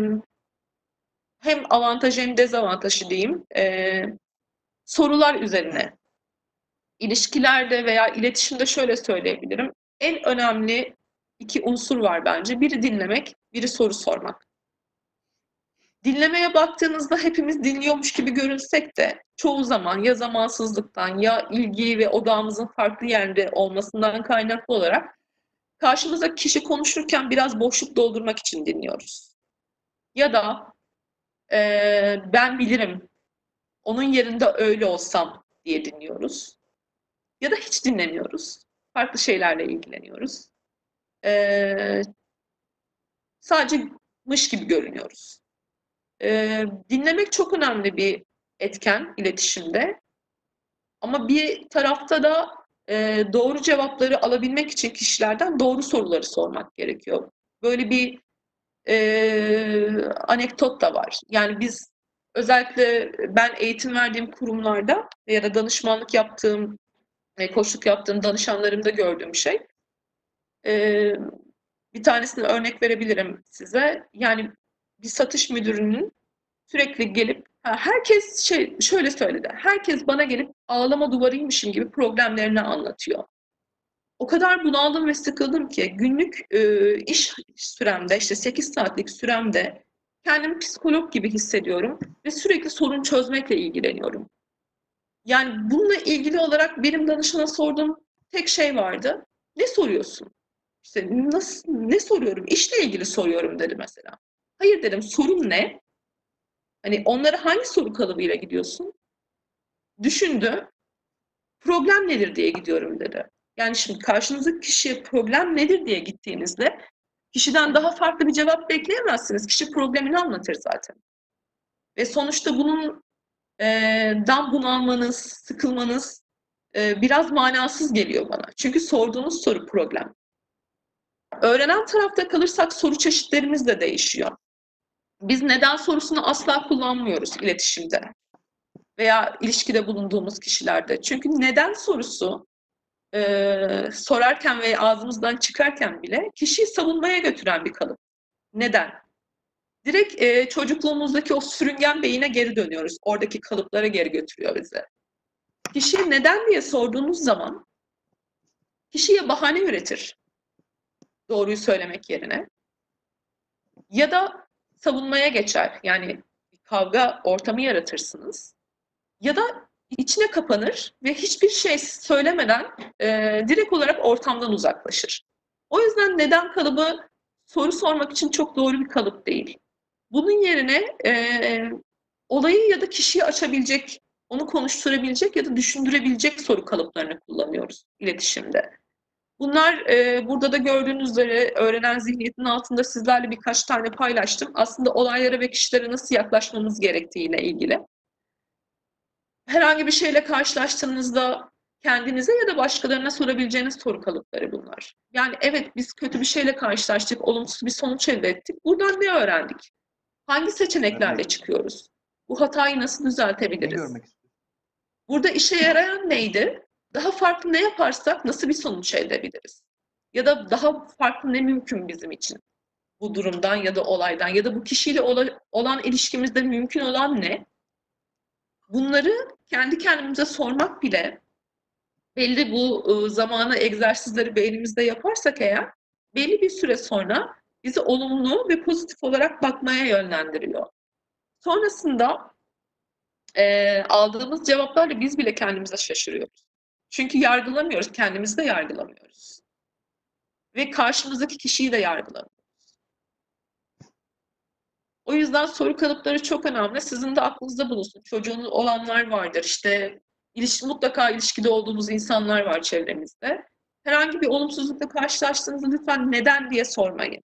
hem avantajı hem dezavantajı diyeyim e, sorular üzerine. İlişkilerde veya iletişimde şöyle söyleyebilirim. En önemli iki unsur var bence. Biri dinlemek, biri soru sormak. Dinlemeye baktığınızda hepimiz dinliyormuş gibi görünsek de çoğu zaman ya zamansızlıktan ya ilgi ve odağımızın farklı yerde olmasından kaynaklı olarak karşımıza kişi konuşurken biraz boşluk doldurmak için dinliyoruz. Ya da e, ben bilirim, onun yerinde öyle olsam diye dinliyoruz. Ya da hiç dinlemiyoruz. Farklı şeylerle ilgileniyoruz. E, sadece mış gibi görünüyoruz. E, dinlemek çok önemli bir etken iletişimde. Ama bir tarafta da e, doğru cevapları alabilmek için kişilerden doğru soruları sormak gerekiyor. Böyle bir e, anekdot da var. Yani biz özellikle ben eğitim verdiğim kurumlarda ya da danışmanlık yaptığım, e, koçluk yaptığım danışanlarımda gördüğüm şey. E, bir tanesini örnek verebilirim size. Yani bir satış müdürünün sürekli gelip ha, herkes şey şöyle söyledi. Herkes bana gelip ağlama duvarıymışım gibi problemlerini anlatıyor. O kadar bunaldım ve sıkıldım ki günlük e, iş süremde işte sekiz saatlik süremde kendimi psikolog gibi hissediyorum ve sürekli sorun çözmekle ilgileniyorum. Yani bununla ilgili olarak benim danışana sorduğum tek şey vardı. Ne soruyorsun? İşte nasıl, ne soruyorum? İşle ilgili soruyorum dedi mesela. Hayır dedim, sorun ne? Hani onlara hangi soru kalıbıyla gidiyorsun? Düşündü. Problem nedir diye gidiyorum dedi. Yani şimdi karşınızdaki kişiye problem nedir diye gittiğinizde kişiden daha farklı bir cevap bekleyemezsiniz. Kişi problemini anlatır zaten. Ve sonuçta bunun e, dan bunalmanız, sıkılmanız e, biraz manasız geliyor bana. Çünkü sorduğunuz soru problem. Öğrenen tarafta kalırsak soru çeşitlerimiz de değişiyor. Biz neden sorusunu asla kullanmıyoruz iletişimde veya ilişkide bulunduğumuz kişilerde. Çünkü neden sorusu e, sorarken ve ağzımızdan çıkarken bile kişiyi savunmaya götüren bir kalıp. Neden? Direkt e, çocukluğumuzdaki o sürüngen beyine geri dönüyoruz. Oradaki kalıplara geri götürüyor bizi. Kişiye neden diye sorduğunuz zaman kişiye bahane üretir. Doğruyu söylemek yerine. Ya da savunmaya geçer. Yani bir kavga ortamı yaratırsınız. Ya da içine kapanır ve hiçbir şey söylemeden e, direkt olarak ortamdan uzaklaşır. O yüzden neden kalıbı soru sormak için çok doğru bir kalıp değil. Bunun yerine e, olayı ya da kişiyi açabilecek, onu konuşturabilecek ya da düşündürebilecek soru kalıplarını kullanıyoruz iletişimde. Bunlar e, burada da gördüğünüz üzere öğrenen zihniyetin altında sizlerle birkaç tane paylaştım. Aslında olaylara ve kişilere nasıl yaklaşmamız gerektiğiyle ilgili. Herhangi bir şeyle karşılaştığınızda kendinize ya da başkalarına sorabileceğiniz soru kalıpları bunlar. Yani evet, biz kötü bir şeyle karşılaştık, olumsuz bir sonuç elde ettik. Buradan ne öğrendik? Hangi seçeneklerle Evet. çıkıyoruz? Bu hatayı nasıl Ne düzeltebiliriz? görmek istiyorsun? Burada işe yarayan neydi? Daha farklı ne yaparsak nasıl bir sonuç elde edebiliriz? Ya da daha farklı ne mümkün bizim için? Bu durumdan ya da olaydan ya da bu kişiyle olan ilişkimizde mümkün olan ne? Bunları kendi kendimize sormak bile, belli bu ıı, zamanı egzersizleri beynimizde yaparsak eğer, belli bir süre sonra bizi olumlu ve pozitif olarak bakmaya yönlendiriyor. Sonrasında e, aldığımız cevaplarla biz bile kendimize şaşırıyoruz. Çünkü yargılamıyoruz, kendimizi de yargılamıyoruz. Ve karşımızdaki kişiyi de yargılamıyoruz. O yüzden soru kalıpları çok önemli. Sizin de aklınızda bulunsun. Çocuğunuz olanlar vardır. İşte ilişki, mutlaka ilişkide olduğumuz insanlar var çevremizde. Herhangi bir olumsuzlukla karşılaştığınızda lütfen neden diye sormayın.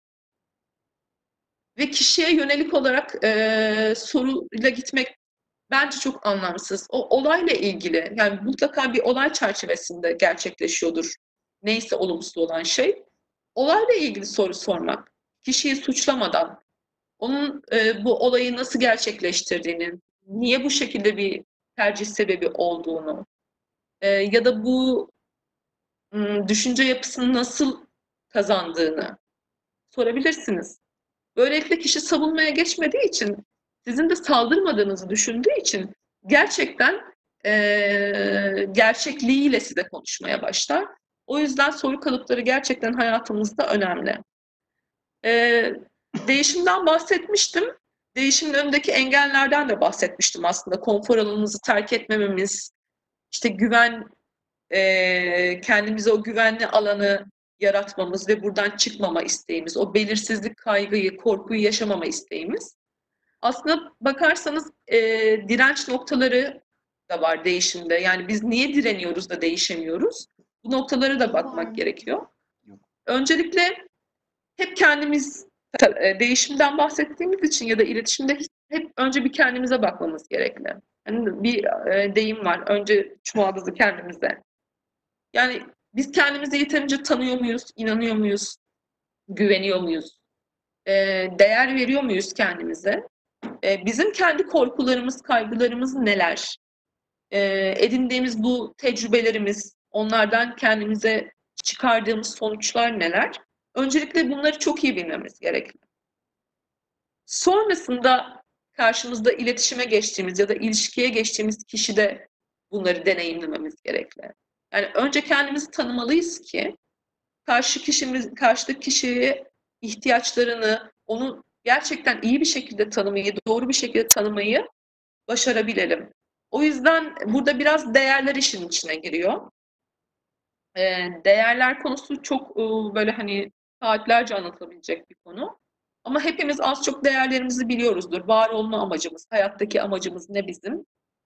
Ve kişiye yönelik olarak e, soruyla gitmek bence çok anlamsız. O olayla ilgili, yani mutlaka bir olay çerçevesinde gerçekleşiyordur. Neyse olumsuz olan şey. Olayla ilgili soru sormak. Kişiyi suçlamadan, onun e, bu olayı nasıl gerçekleştirdiğini, niye bu şekilde bir tercih sebebi olduğunu e, ya da bu m, düşünce yapısını nasıl kazandığını sorabilirsiniz. Böylelikle kişi savunmaya geçmediği için, sizin de saldırmadığınızı düşündüğü için gerçekten e, gerçekliğiyle size konuşmaya başlar. O yüzden soru kalıpları gerçekten hayatımızda önemli. E, Değişimden bahsetmiştim. Değişimin önündeki engellerden de bahsetmiştim aslında. Konfor alanımızı terk etmememiz, işte güven, e, kendimize o güvenli alanı yaratmamız ve buradan çıkmama isteğimiz, o belirsizlik, kaygıyı, korkuyu yaşamama isteğimiz. Aslında bakarsanız e, direnç noktaları da var değişimde. Yani biz niye direniyoruz da değişemiyoruz? Bu noktalara da bakmak gerekiyor. Öncelikle hep kendimiz, değişimden bahsettiğimiz için ya da iletişimde hep önce bir kendimize bakmamız gerekli. Yani bir e, deyim var, önce çuvaldızı kendimize. Yani biz kendimizi yeterince tanıyor muyuz, inanıyor muyuz, güveniyor muyuz, e, değer veriyor muyuz kendimize? E, bizim kendi korkularımız, kaygılarımız neler? E, edindiğimiz bu tecrübelerimiz, onlardan kendimize çıkardığımız sonuçlar neler? Öncelikle bunları çok iyi bilmemiz gerekli. Sonrasında karşımızda iletişime geçtiğimiz ya da ilişkiye geçtiğimiz kişide bunları deneyimlememiz gerekli. Yani önce kendimizi tanımalıyız ki karşı kişimiz, karşıdaki kişiye ihtiyaçlarını, onu gerçekten iyi bir şekilde tanımayı, doğru bir şekilde tanımayı başarabilelim. O yüzden burada biraz değerler işin içine giriyor. Değerler konusu çok böyle hani saatlerce anlatılabilecek bir konu. Ama hepimiz az çok değerlerimizi biliyoruzdur. Var olma amacımız, hayattaki amacımız ne bizim?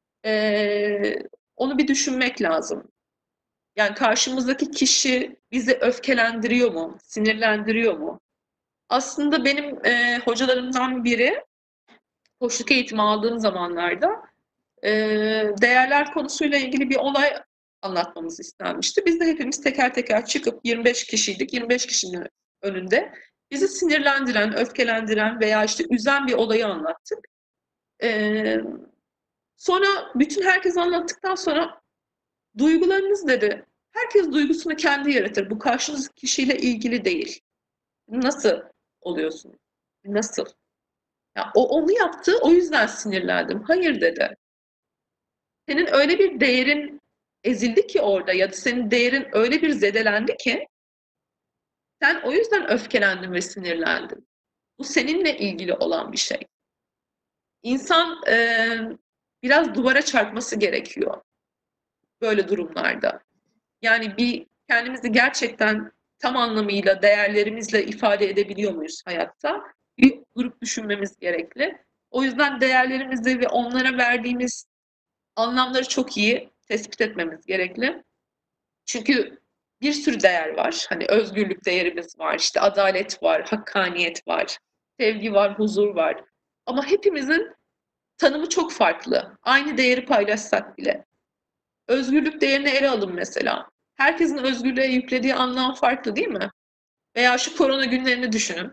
Ee, Onu bir düşünmek lazım. Yani karşımızdaki kişi bizi öfkelendiriyor mu, sinirlendiriyor mu? Aslında benim e, hocalarımdan biri, koçluk eğitimi aldığım zamanlarda e, değerler konusuyla ilgili bir olay anlatmamız istenmişti. Biz de hepimiz teker teker çıkıp yirmi beş kişiydik, yirmi beş kişinin önünde bizi sinirlendiren, öfkelendiren veya işte üzen bir olayı anlattık. Ee, Sonra bütün herkes anlattıktan sonra duygularınız dedi. Herkes duygusunu kendi yaratır. Bu karşınızdaki kişiyle ilgili değil. Nasıl oluyorsun? Nasıl? Ya, o onu yaptı, o yüzden sinirlendim. Hayır dedi. Senin öyle bir değerin ezildi ki orada ya da senin değerin öyle bir zedelendi ki sen o yüzden öfkelendin ve sinirlendin. Bu seninle ilgili olan bir şey. İnsan e, biraz duvara çarpması gerekiyor böyle durumlarda. Yani bir kendimizi gerçekten tam anlamıyla değerlerimizle ifade edebiliyor muyuz hayatta? Bir durup düşünmemiz gerekli. O yüzden değerlerimizi ve onlara verdiğimiz anlamları çok iyi tespit etmemiz gerekli. Çünkü bir sürü değer var. Hani özgürlük değerimiz var, işte adalet var, hakkaniyet var, sevgi var, huzur var. Ama hepimizin tanımı çok farklı. Aynı değeri paylaşsak bile. Özgürlük değerini ele alın mesela. Herkesin özgürlüğe yüklediği anlam farklı değil mi? Veya şu korona günlerini düşünün.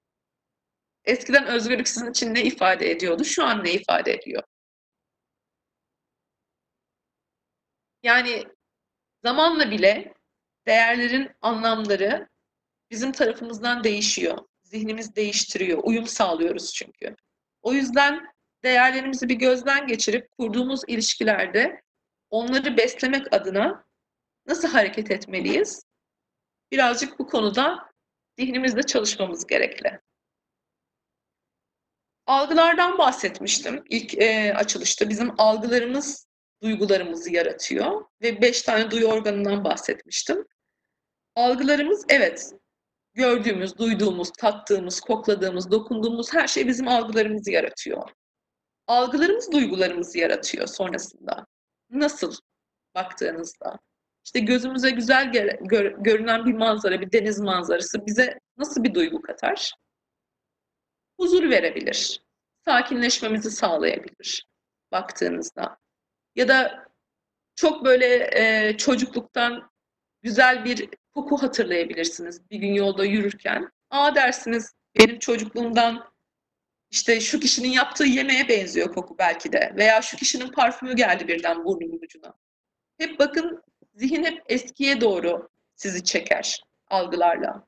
Eskiden özgürlük sizin için ne ifade ediyordu? Şu an ne ifade ediyor? Yani zamanla bile değerlerin anlamları bizim tarafımızdan değişiyor. Zihnimiz değiştiriyor. Uyum sağlıyoruz çünkü. O yüzden değerlerimizi bir gözden geçirip kurduğumuz ilişkilerde onları beslemek adına nasıl hareket etmeliyiz? Birazcık bu konuda zihnimizde çalışmamız gerekli. Algılardan bahsetmiştim ilk e, açılışta. Bizim algılarımız duygularımızı yaratıyor ve beş tane duyu organından bahsetmiştim. Algılarımız, evet, gördüğümüz, duyduğumuz, tattığımız, kokladığımız, dokunduğumuz her şey bizim algılarımızı yaratıyor. Algılarımız duygularımızı yaratıyor sonrasında. Nasıl baktığınızda? İşte gözümüze güzel gör, görünen bir manzara, bir deniz manzarası bize nasıl bir duygu katar? Huzur verebilir. Sakinleşmemizi sağlayabilir baktığınızda. Ya da çok böyle e, çocukluktan güzel bir koku hatırlayabilirsiniz bir gün yolda yürürken. Aa dersiniz, benim çocukluğumdan işte şu kişinin yaptığı yemeğe benziyor koku belki de. Veya şu kişinin parfümü geldi birden burnumun ucuna. Hep bakın, zihin hep eskiye doğru sizi çeker algılarla.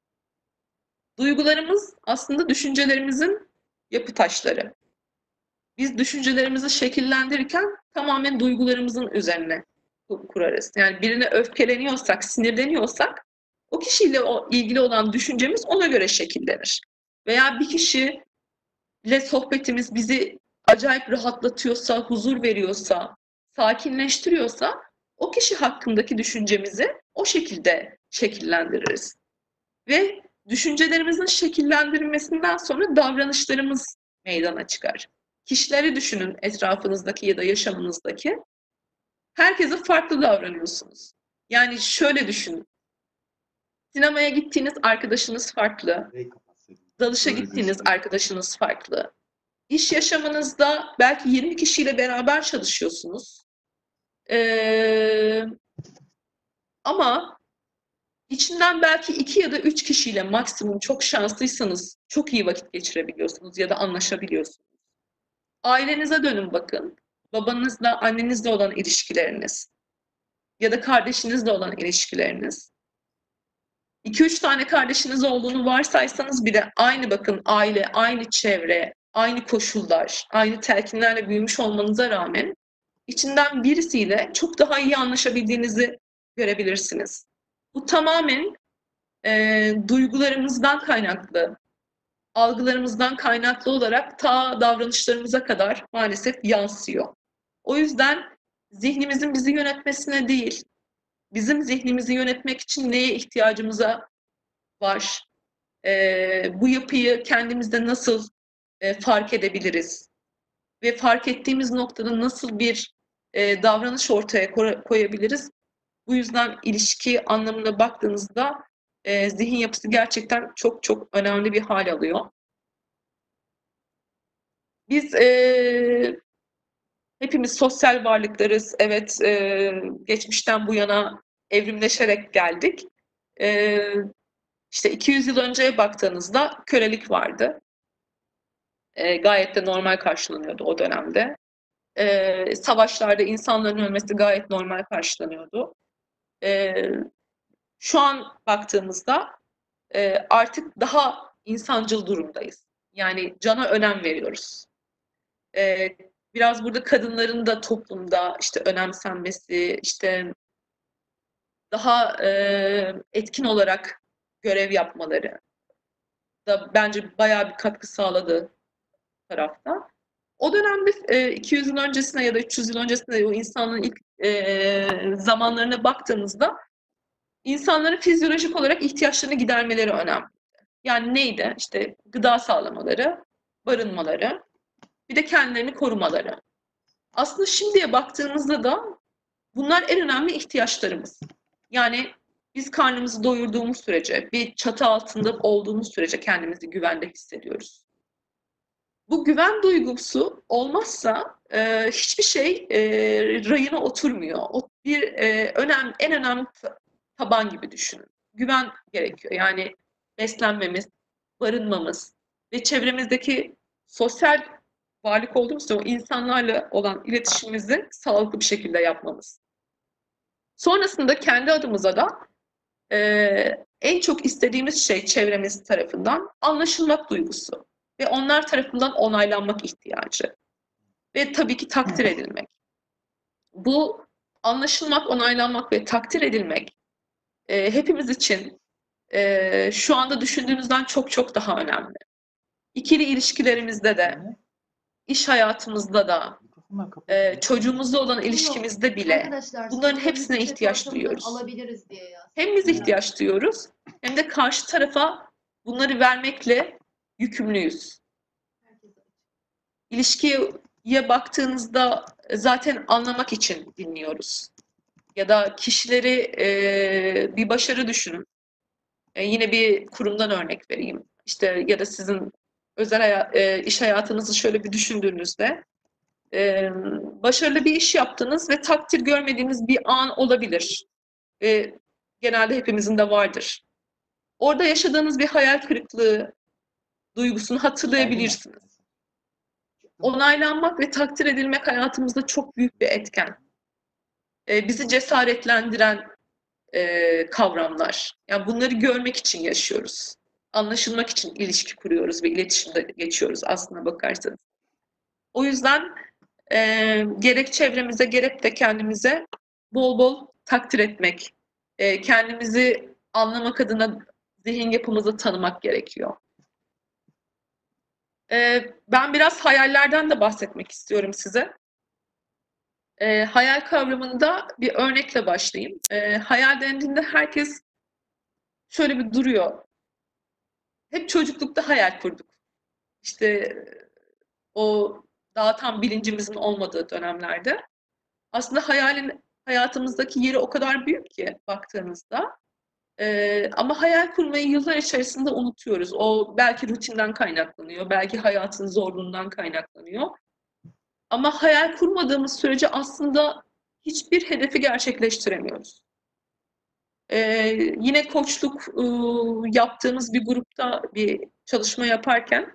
Duygularımız aslında düşüncelerimizin yapı taşları. Biz düşüncelerimizi şekillendirirken tamamen duygularımızın üzerine kurarız. Yani birine öfkeleniyorsak, sinirleniyorsak o kişiyle ilgili olan düşüncemiz ona göre şekillenir. Veya bir kişiyle sohbetimiz bizi acayip rahatlatıyorsa, huzur veriyorsa, sakinleştiriyorsa o kişi hakkındaki düşüncemizi o şekilde şekillendiririz. Ve düşüncelerimizin şekillendirilmesinden sonra davranışlarımız meydana çıkar. Kişileri düşünün, etrafınızdaki ya da yaşamınızdaki. Herkese farklı davranıyorsunuz. Yani şöyle düşünün. Sinemaya gittiğiniz arkadaşınız farklı. Dalışa gittiğiniz arkadaşınız farklı. İş yaşamınızda belki yirmi kişiyle beraber çalışıyorsunuz. Ee, ama İçinden belki iki ya da üç kişiyle maksimum, çok şanslıysanız, çok iyi vakit geçirebiliyorsunuz ya da anlaşabiliyorsunuz. Ailenize dönün bakın. Babanızla, annenizle olan ilişkileriniz ya da kardeşinizle olan ilişkileriniz. iki üç tane kardeşiniz olduğunu varsaysanız bile aynı bakın aile, aynı çevre, aynı koşullar, aynı telkinlerle büyümüş olmanıza rağmen içinden birisiyle çok daha iyi anlaşabildiğinizi görebilirsiniz. Bu tamamen e, duygularımızdan kaynaklı, algılarımızdan kaynaklı olarak ta davranışlarımıza kadar maalesef yansıyor. O yüzden zihnimizin bizi yönetmesine değil, bizim zihnimizi yönetmek için neye ihtiyacımıza var, e, bu yapıyı kendimizde nasıl e, fark edebiliriz ve fark ettiğimiz noktada nasıl bir e, davranış ortaya koyabiliriz. Bu yüzden ilişki anlamına baktığınızda e, zihin yapısı gerçekten çok çok önemli bir hal alıyor. Biz e, hepimiz sosyal varlıklarız. Evet, e, geçmişten bu yana evrimleşerek geldik. E, işte iki yüz yıl önceye baktığınızda kölelik vardı. E, gayet de normal karşılanıyordu o dönemde. E, savaşlarda insanların ölmesi gayet normal karşılanıyordu. E, şu an baktığımızda e, artık daha insancıl durumdayız. Yani cana önem veriyoruz. E, biraz burada kadınların da toplumda işte önemsenmesi, işte daha e, etkin olarak görev yapmaları da bence bayağı bir katkı sağladı tarafta. O dönemde e, iki yüz yıl öncesine ya da üç yüz yıl öncesine o insanların ilk e, zamanlarına baktığımızda insanların fizyolojik olarak ihtiyaçlarını gidermeleri önemli. Yani neydi? İşte gıda sağlamaları, barınmaları, bir de kendilerini korumaları. Aslında şimdiye baktığımızda da bunlar en önemli ihtiyaçlarımız. Yani biz karnımızı doyurduğumuz sürece, bir çatı altında olduğumuz sürece kendimizi güvende hissediyoruz. Bu güven duygusu olmazsa e, hiçbir şey e, rayına oturmuyor. O bir e, önem, en önemli taban gibi düşünün. Güven gerekiyor. Yani beslenmemiz, barınmamız ve çevremizdeki sosyal varlık olduğumuz için o insanlarla olan iletişimimizi sağlıklı bir şekilde yapmamız. Sonrasında kendi adımıza da e, en çok istediğimiz şey çevremiz tarafından anlaşılmak duygusu ve onlar tarafından onaylanmak ihtiyacı ve tabii ki takdir edilmek. Bu anlaşılmak, onaylanmak ve takdir edilmek e, hepimiz için e, şu anda düşündüğümüzden çok çok daha önemli. ikili ilişkilerimizde de, iş hayatımızda da, e, çocuğumuzla olan ilişkimizde bile Arkadaşlar, bunların sorularınızı hepsine chat ihtiyaç ortamından duyuyoruz. alabiliriz diye yaz. Hem biz ihtiyaç duyuyoruz hem de karşı tarafa bunları vermekle yükümlüyüz. İlişkiye baktığınızda zaten anlamak için dinliyoruz. Ya da kişileri e, bir başarı düşünün. E, yine bir kurumdan örnek vereyim. İşte ya da sizin özel haya- e, iş hayatınızı şöyle bir düşündüğünüzde e, başarılı bir iş yaptınız ve takdir görmediğiniz bir an olabilir. Ve genelde hepimizin de vardır. Orada yaşadığınız bir hayal kırıklığı duygusunu hatırlayabilirsiniz. Onaylanmak ve takdir edilmek hayatımızda çok büyük bir etken. E, bizi cesaretlendiren e, kavramlar. Yani bunları görmek için yaşıyoruz. Anlaşılmak için ilişki kuruyoruz ve iletişimde geçiyoruz aslına bakarsanız. O yüzden e, gerek çevremize gerek de kendimize bol bol takdir etmek, e, kendimizi anlamak adına zihin yapımızı tanımak gerekiyor. E, ben biraz hayallerden de bahsetmek istiyorum size. E, hayal kavramında bir örnekle başlayayım. E, hayal dendiğinde herkes şöyle bir duruyor. Hep çocuklukta hayal kurduk. İşte o daha tam bilincimizin olmadığı dönemlerde. Aslında hayalin hayatımızdaki yeri o kadar büyük ki baktığınızda. Ee, ama hayal kurmayı yıllar içerisinde unutuyoruz. O belki rutinden kaynaklanıyor, belki hayatın zorluğundan kaynaklanıyor. Ama hayal kurmadığımız sürece aslında hiçbir hedefi gerçekleştiremiyoruz. Ee, yine koçluk e, yaptığımız bir grupta bir çalışma yaparken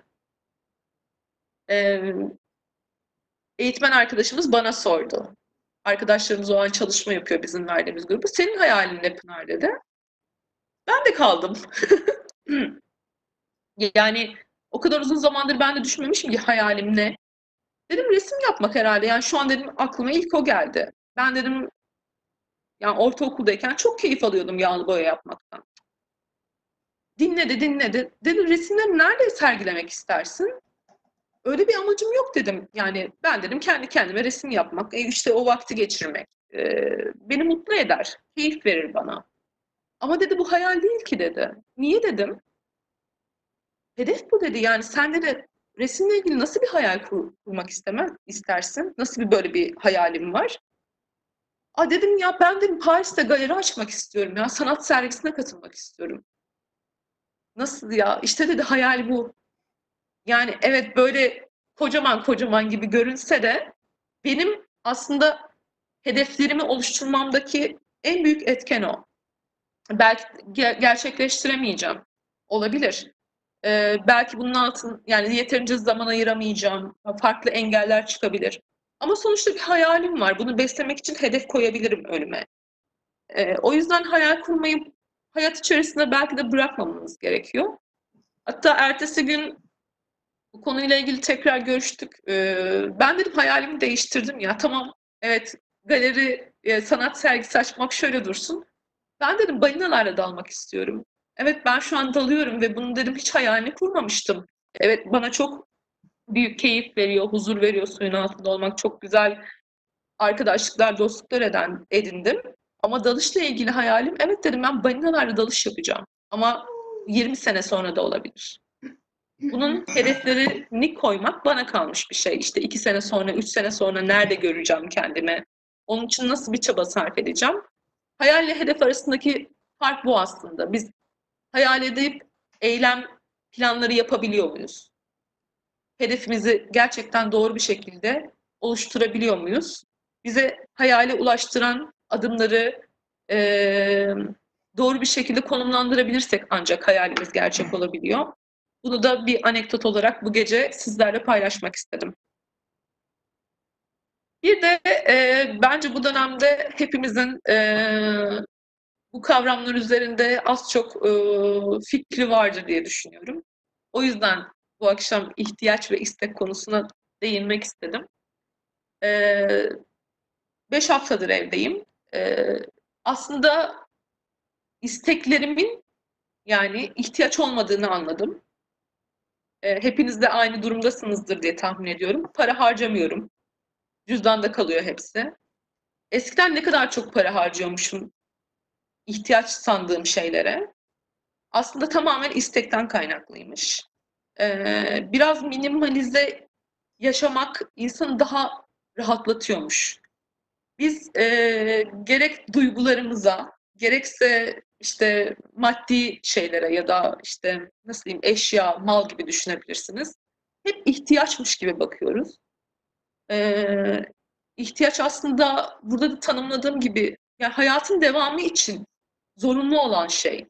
e, eğitmen arkadaşımız bana sordu. Arkadaşlarımız o an çalışma yapıyor bizim verdiğimiz grubu. Senin hayalin ne Pınar dedi. Ben de kaldım. Yani o kadar uzun zamandır ben de düşünmemişim ki hayalim ne. Dedim resim yapmak herhalde. Yani şu an dedim aklıma ilk o geldi. Ben dedim yani ortaokuldayken çok keyif alıyordum yağlı boya yapmaktan. Dinledi dinledi. Dedim resimleri nerede sergilemek istersin? Öyle bir amacım yok dedim. Yani ben dedim kendi kendime resim yapmak, e işte o vakti geçirmek e, beni mutlu eder, keyif verir bana. Ama dedi bu hayal değil ki dedi. Niye dedim? Hedef bu dedi. Yani sen de resimle ilgili nasıl bir hayal kur, kurmak istemez, istersin? Nasıl bir böyle bir hayalim var? Aa dedim ya ben dedim Paris'te galeri açmak istiyorum ya. Sanat sergisine katılmak istiyorum. Nasıl ya? İşte dedi hayal bu. Yani evet böyle kocaman kocaman gibi görünse de benim aslında hedeflerimi oluşturmamdaki en büyük etken o. Belki ger- gerçekleştiremeyeceğim. Olabilir. Ee, belki bunun altın yani yeterince zaman ayıramayacağım. Farklı engeller çıkabilir. Ama sonuçta bir hayalim var. Bunu beslemek için hedef koyabilirim önüme. Ee, o yüzden hayal kurmayı hayat içerisinde belki de bırakmamamız gerekiyor. Hatta ertesi gün bu konuyla ilgili tekrar görüştük. Ee, ben dedim hayalimi değiştirdim ya. Tamam, evet galeri, e, sanat sergisi açmak şöyle dursun. Ben dedim balinalarla dalmak istiyorum. Evet ben şu an dalıyorum ve bunu dedim hiç hayalini kurmamıştım. Evet bana çok büyük keyif veriyor, huzur veriyor suyun altında olmak. Çok güzel arkadaşlıklar, dostluklar eden, edindim. Ama dalışla ilgili hayalim, evet dedim ben balinalarla dalış yapacağım. Ama yirmi sene sonra da olabilir. Bunun hedeflerini koymak bana kalmış bir şey. İşte iki sene sonra, üç sene sonra nerede göreceğim kendimi? Onun için nasıl bir çaba sarf edeceğim? Hayalle hedef arasındaki fark bu aslında. Biz hayal edip eylem planları yapabiliyor muyuz? Hedefimizi gerçekten doğru bir şekilde oluşturabiliyor muyuz? Bize hayale ulaştıran adımları e, doğru bir şekilde konumlandırabilirsek ancak hayalimiz gerçek olabiliyor. Bunu da bir anekdot olarak bu gece sizlerle paylaşmak istedim. Bir de e, bence bu dönemde hepimizin e, bu kavramlar üzerinde az çok e, fikri vardır diye düşünüyorum. O yüzden bu akşam ihtiyaç ve istek konusuna değinmek istedim. E, beş haftadır evdeyim. E, aslında isteklerimin yani ihtiyaç olmadığını anladım. E, hepiniz de aynı durumdasınızdır diye tahmin ediyorum. Para harcamıyorum. Cüzdanda kalıyor hepsi. Eskiden ne kadar çok para harcıyormuşum ihtiyaç sandığım şeylere. Aslında tamamen istekten kaynaklıymış. Ee, biraz minimalize yaşamak insanı daha rahatlatıyormuş. Biz e, gerek duygularımıza, gerekse işte maddi şeylere ya da işte nasıl diyeyim eşya, mal gibi düşünebilirsiniz. Hep ihtiyaçmış gibi bakıyoruz. Ee, ihtiyaç aslında burada da tanımladığım gibi yani hayatın devamı için zorunlu olan şey.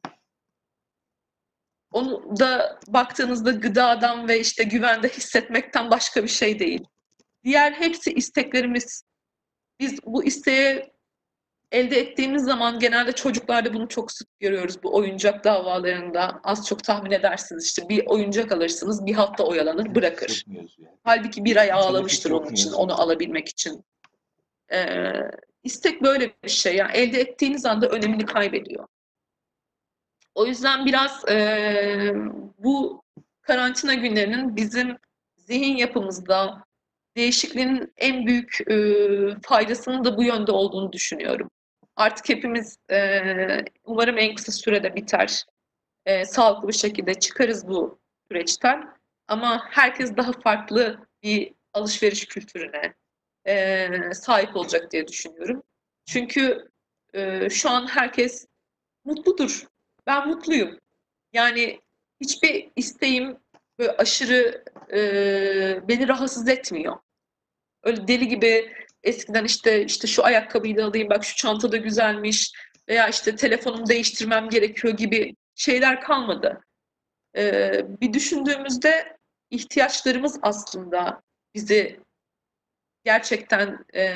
Onu da baktığınızda gıdadan ve işte güvende hissetmekten başka bir şey değil. Diğer hepsi isteklerimiz. Biz bu isteği elde ettiğimiz zaman genelde çocuklarda bunu çok sık görüyoruz bu oyuncak davalarında. Az çok tahmin edersiniz işte bir oyuncak alırsınız bir hafta oyalanır bırakır. Halbuki bir ay ağlamıştır onun için onu alabilmek için. Ee, istek böyle bir şey yani elde ettiğiniz anda önemini kaybediyor. O yüzden biraz e, bu karantina günlerinin bizim zihin yapımızda değişikliğin en büyük e, faydasının da bu yönde olduğunu düşünüyorum. Artık hepimiz e, umarım en kısa sürede biter. E, sağlıklı bir şekilde çıkarız bu süreçten. Ama herkes daha farklı bir alışveriş kültürüne e, sahip olacak diye düşünüyorum. Çünkü e, şu an herkes mutludur. Ben mutluyum. Yani hiçbir isteğim böyle aşırı e, beni rahatsız etmiyor. Öyle deli gibi eskiden işte işte şu ayakkabıyı da alayım bak şu çanta da güzelmiş veya işte telefonumu değiştirmem gerekiyor gibi şeyler kalmadı. E, bir düşündüğümüzde ihtiyaçlarımız aslında bizi gerçekten e,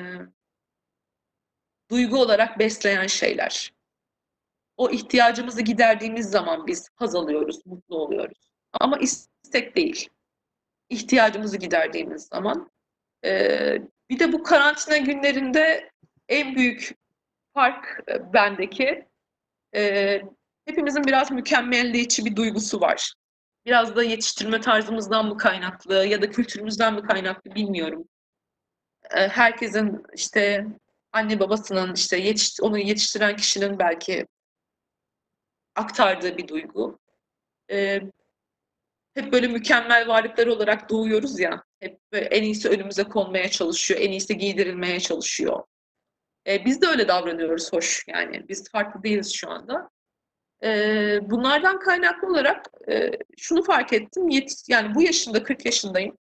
duygu olarak besleyen şeyler. O ihtiyacımızı giderdiğimiz zaman biz haz alıyoruz, mutlu oluyoruz. Ama istek değil. İhtiyacımızı giderdiğimiz zaman. Ee, bir de bu karantina günlerinde en büyük fark e, bendeki e, hepimizin biraz mükemmelliyetçi bir duygusu var. Biraz da yetiştirme tarzımızdan mı kaynaklı ya da kültürümüzden mi kaynaklı bilmiyorum. Ee, herkesin işte anne babasının işte yetiş, onu yetiştiren kişinin belki aktardığı bir duygu. Ee, hep böyle mükemmel varlıklar olarak doğuyoruz ya. Hep böyle en iyisi önümüze konmaya çalışıyor, en iyisi giydirilmeye çalışıyor. Ee, biz de öyle davranıyoruz hoş yani. Biz farklı değiliz şu anda. Ee, bunlardan kaynaklı olarak e, şunu fark ettim. Yet yani bu yaşımda kırk yaşındayım.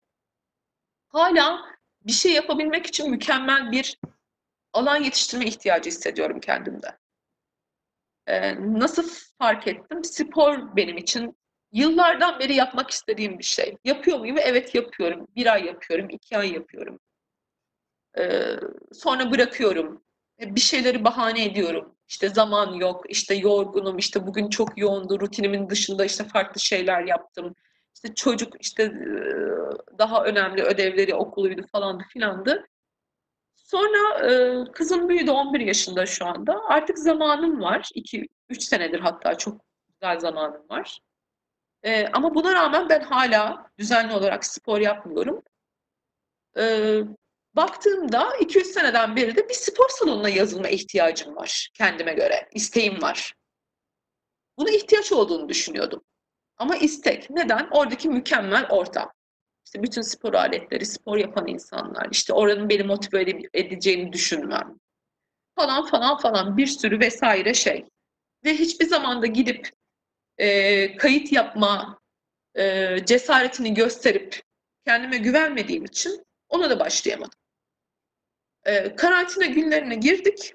Hala bir şey yapabilmek için mükemmel bir alan yetiştirme ihtiyacı hissediyorum kendimde. Ee, nasıl fark ettim? Spor benim için yıllardan beri yapmak istediğim bir şey. Yapıyor muyum? Evet yapıyorum. Bir ay yapıyorum, iki ay yapıyorum. Ee, sonra bırakıyorum. E, Bir şeyleri bahane ediyorum. İşte zaman yok, işte yorgunum, işte bugün çok yoğundu, rutinimin dışında işte farklı şeyler yaptım. İşte çocuk işte e, daha önemli ödevleri okuluydu falandı filandı. Sonra e, kızım büyüdü on bir yaşında şu anda. Artık zamanım var. iki üç senedir hatta çok güzel zamanım var. E, ama buna rağmen ben hala düzenli olarak spor yapmıyorum. E, baktığımda iki üç seneden beri de bir spor salonuna yazılma ihtiyacım var kendime göre. İsteğim var. Buna ihtiyaç olduğunu düşünüyordum. Ama istek. Neden? Oradaki mükemmel ortam. İşte bütün spor aletleri, spor yapan insanlar, işte oranın beni motive edeceğini düşünmem. Falan falan falan bir sürü vesaire şey. Ve hiçbir zamanda gidip e, kayıt yapma e, cesaretini gösterip kendime güvenmediğim için ona da başlayamadım. E, karantina günlerine girdik.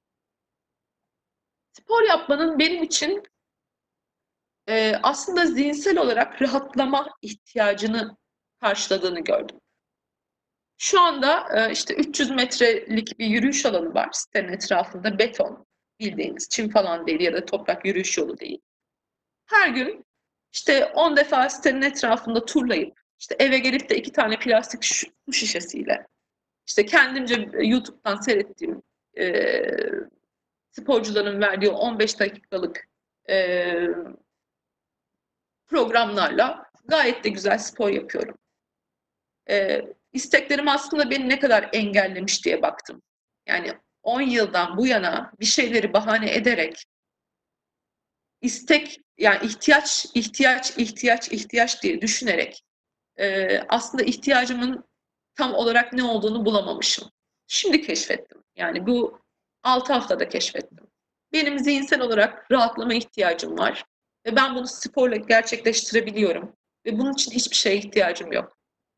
Spor yapmanın benim için e, aslında zihinsel olarak rahatlama ihtiyacını karşıladığını gördüm. Şu anda e, işte üç yüz metrelik bir yürüyüş alanı var sitenin etrafında beton bildiğiniz çim falan değil ya da toprak yürüyüş yolu değil. Her gün işte on defa sitenin etrafında turlayıp işte eve gelip de iki tane plastik su şişesiyle işte kendimce YouTube'dan seyrettiğim e, sporcuların verdiği on beş dakikalık e, programlarla Gayet de güzel spor yapıyorum. Ee, isteklerim aslında beni ne kadar engellemiş diye baktım. Yani on yıldan bu yana bir şeyleri bahane ederek istek yani ihtiyaç ihtiyaç ihtiyaç ihtiyaç diye düşünerek e, aslında ihtiyacımın tam olarak ne olduğunu bulamamışım. Şimdi keşfettim. Yani bu altı haftada keşfettim. Benim zihinsel olarak rahatlama ihtiyacım var ve ben bunu sporla gerçekleştirebiliyorum ve bunun için hiçbir şeye ihtiyacım yok.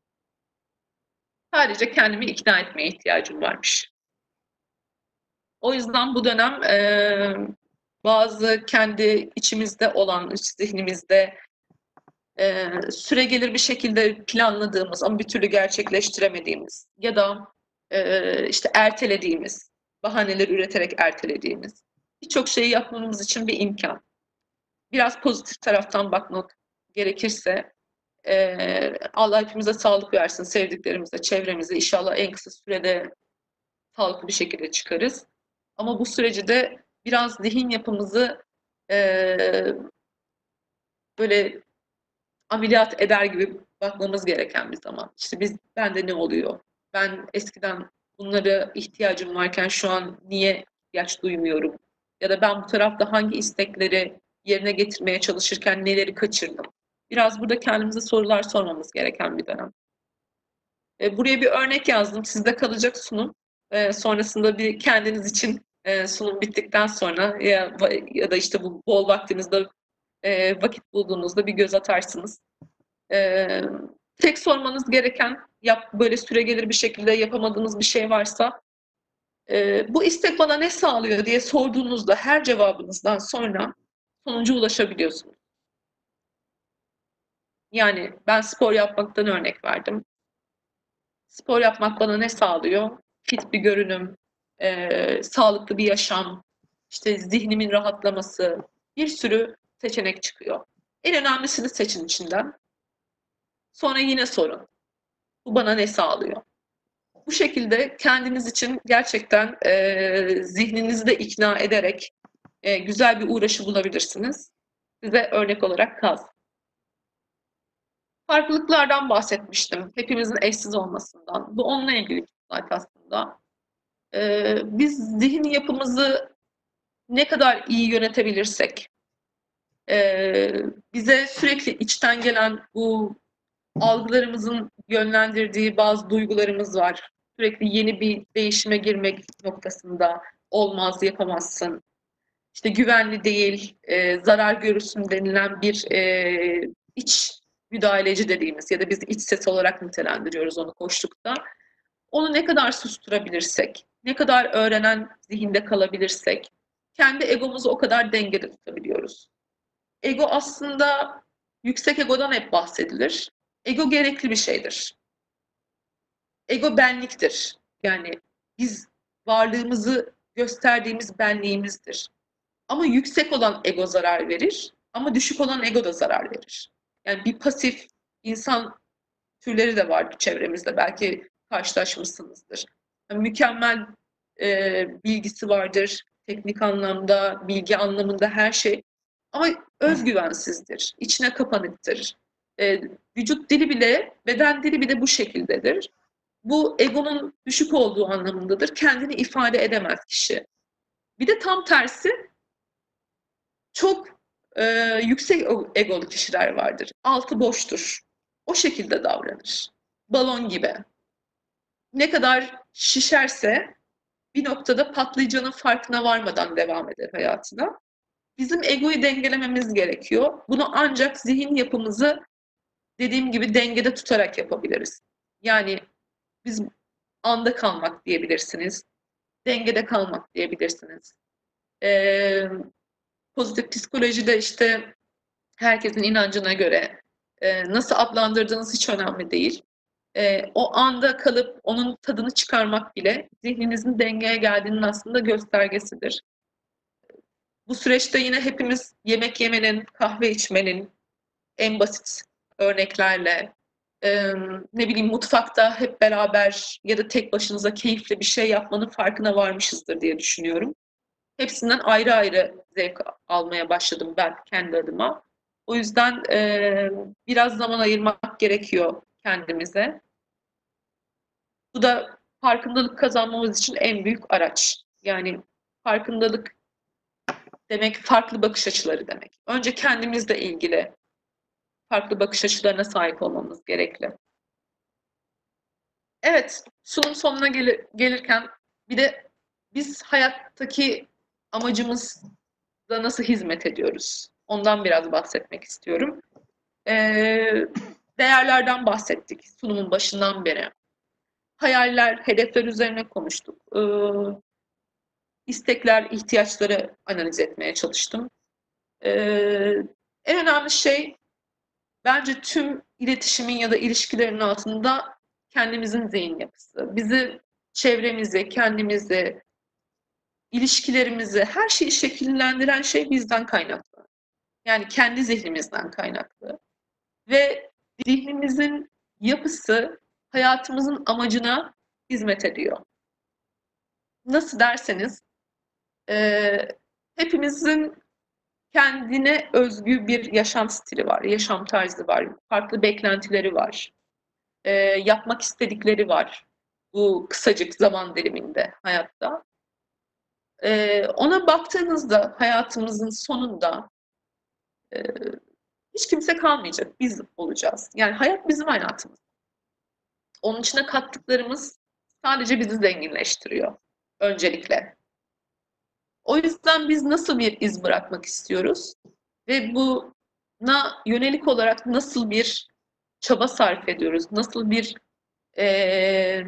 Sadece kendimi ikna etmeye ihtiyacım varmış. O yüzden bu dönem e, bazı kendi içimizde olan, iç zihnimizde e, süregelir bir şekilde planladığımız ama bir türlü gerçekleştiremediğimiz ya da e, işte ertelediğimiz, bahaneler üreterek ertelediğimiz birçok şeyi yapmamız için bir imkan. Biraz pozitif taraftan bakmak gerekirse e, Allah hepimize sağlık versin, sevdiklerimize, çevremize inşallah en kısa sürede sağlıklı bir şekilde çıkarız. Ama bu süreci de biraz zihin yapımızı e, böyle ameliyat eder gibi bakmamız gereken bir zaman. İşte biz bende ne oluyor? Ben eskiden bunlara ihtiyacım varken şu an niye ihtiyaç duymuyorum? Ya da ben bu tarafta hangi istekleri yerine getirmeye çalışırken neleri kaçırdım? Biraz burada kendimize sorular sormamız gereken bir dönem. E, buraya bir örnek yazdım. Sizde kalacak sunum. E, sonrasında bir kendiniz için e, sunum bittikten sonra ya, ya da işte bu bol vaktinizde e, vakit bulduğunuzda bir göz atarsınız. Ee, tek sormanız gereken yap, böyle süregelir bir şekilde yapamadığınız bir şey varsa e, bu istek bana ne sağlıyor diye sorduğunuzda her cevabınızdan sonra sonuca ulaşabiliyorsunuz. Yani ben spor yapmaktan örnek verdim. Spor yapmak bana ne sağlıyor? Fit bir görünüm, e, sağlıklı bir yaşam, işte zihnimin rahatlaması, bir sürü seçenek çıkıyor. En önemlisini seçin içinden. Sonra yine sorun. Bu bana ne sağlıyor? Bu şekilde kendiniz için gerçekten e, zihninizi de ikna ederek e, güzel bir uğraşı bulabilirsiniz. Size örnek olarak kalsın. Farklılıklardan bahsetmiştim. Hepimizin eşsiz olmasından. Bu onunla ilgili bir slide aslında. E, biz zihin yapımızı ne kadar iyi yönetebilirsek, e, bize sürekli içten gelen bu algılarımızın yönlendirdiği bazı duygularımız var. Sürekli yeni bir değişime girmek noktasında olmaz, yapamazsın. İşte güvenli değil, e, zarar görürsün denilen bir e, iç müdahaleci dediğimiz ya da biz iç ses olarak nitelendiriyoruz onu koçlukta. Onu ne kadar susturabilirsek, ne kadar öğrenen zihinde kalabilirsek, kendi egomuzu o kadar dengede tutabiliyoruz. Ego aslında yüksek egodan hep bahsedilir. Ego gerekli bir şeydir. Ego benliktir. Yani biz varlığımızı gösterdiğimiz benliğimizdir. Ama yüksek olan ego zarar verir, ama düşük olan ego da zarar verir. Yani bir pasif insan türleri de var çevremizde. Belki karşılaşmışsınızdır. Yani mükemmel e, bilgisi vardır, teknik anlamda, bilgi anlamında her şey. Ama özgüvensizdir, içine kapanıktır. E, vücut dili bile, beden dili bile bu şekildedir. Bu egonun düşük olduğu anlamındadır. Kendini ifade edemez kişi. Bir de tam tersi çok e, yüksek egolu kişiler vardır. Altı boştur. O şekilde davranır. Balon gibi. Ne kadar şişerse bir noktada patlayacağının farkına varmadan devam eder hayatına. Bizim egoyu dengelememiz gerekiyor. Bunu ancak zihin yapımızı dediğim gibi dengede tutarak yapabiliriz. Yani biz anda kalmak diyebilirsiniz. Dengede kalmak diyebilirsiniz. Ee, pozitif psikolojide işte herkesin inancına göre e, nasıl adlandırdığınız hiç önemli değil. E, o anda kalıp onun tadını çıkarmak bile zihninizin dengeye geldiğinin aslında göstergesidir. Bu süreçte yine hepimiz yemek yemenin, kahve içmenin en basit örneklerle, e, ne bileyim mutfakta hep beraber ya da tek başınıza keyifli bir şey yapmanın farkına varmışızdır diye düşünüyorum. Hepsinden ayrı ayrı zevk almaya başladım ben kendi adıma. O yüzden e, biraz zaman ayırmak gerekiyor kendimize. Bu da farkındalık kazanmamız için en büyük araç. Yani farkındalık demek farklı bakış açıları demek. Önce kendimizle ilgili farklı bakış açılarına sahip olmamız gerekli. Evet, sunum sonuna gelir, gelirken bir de biz hayattaki amacımızla nasıl hizmet ediyoruz? Ondan biraz bahsetmek istiyorum. Ee, değerlerden bahsettik sunumun başından beri. Hayaller, hedefler üzerine konuştuk. Ee, istekler, ihtiyaçları analiz etmeye çalıştım. Ee, en önemli şey bence tüm iletişimin ya da ilişkilerin altında kendimizin zihin yapısı. Bizi, çevremizi, kendimizi, ilişkilerimizi, her şeyi şekillendiren şey bizden kaynaklı. Yani kendi zihnimizden kaynaklı. Ve zihnimizin yapısı hayatımızın amacına hizmet ediyor. Nasıl derseniz, e, hepimizin kendine özgü bir yaşam stili var, yaşam tarzı var, farklı beklentileri var, e, yapmak istedikleri var bu kısacık zaman diliminde hayatta. E, ona baktığınızda hayatımızın sonunda e, hiç kimse kalmayacak, biz olacağız. Yani hayat bizim hayatımız. Onun içine kattıklarımız sadece bizi zenginleştiriyor öncelikle. O yüzden biz nasıl bir iz bırakmak istiyoruz ve buna yönelik olarak nasıl bir çaba sarf ediyoruz, nasıl bir e,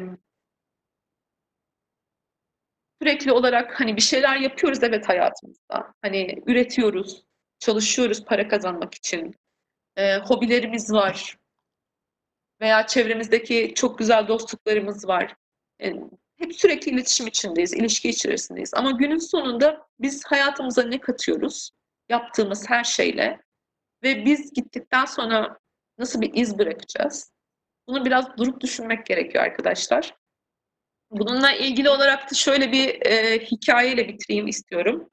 sürekli olarak hani bir şeyler yapıyoruz evet hayatımızda. Hani üretiyoruz, çalışıyoruz para kazanmak için. E, hobilerimiz var veya çevremizdeki çok güzel dostluklarımız var. E, hep sürekli iletişim içindeyiz, ilişki içerisindeyiz. Ama günün sonunda biz hayatımıza ne katıyoruz? Yaptığımız her şeyle ve biz gittikten sonra nasıl bir iz bırakacağız? Bunu biraz durup düşünmek gerekiyor arkadaşlar. Bununla ilgili olarak da şöyle bir e, hikayeyle bitireyim istiyorum.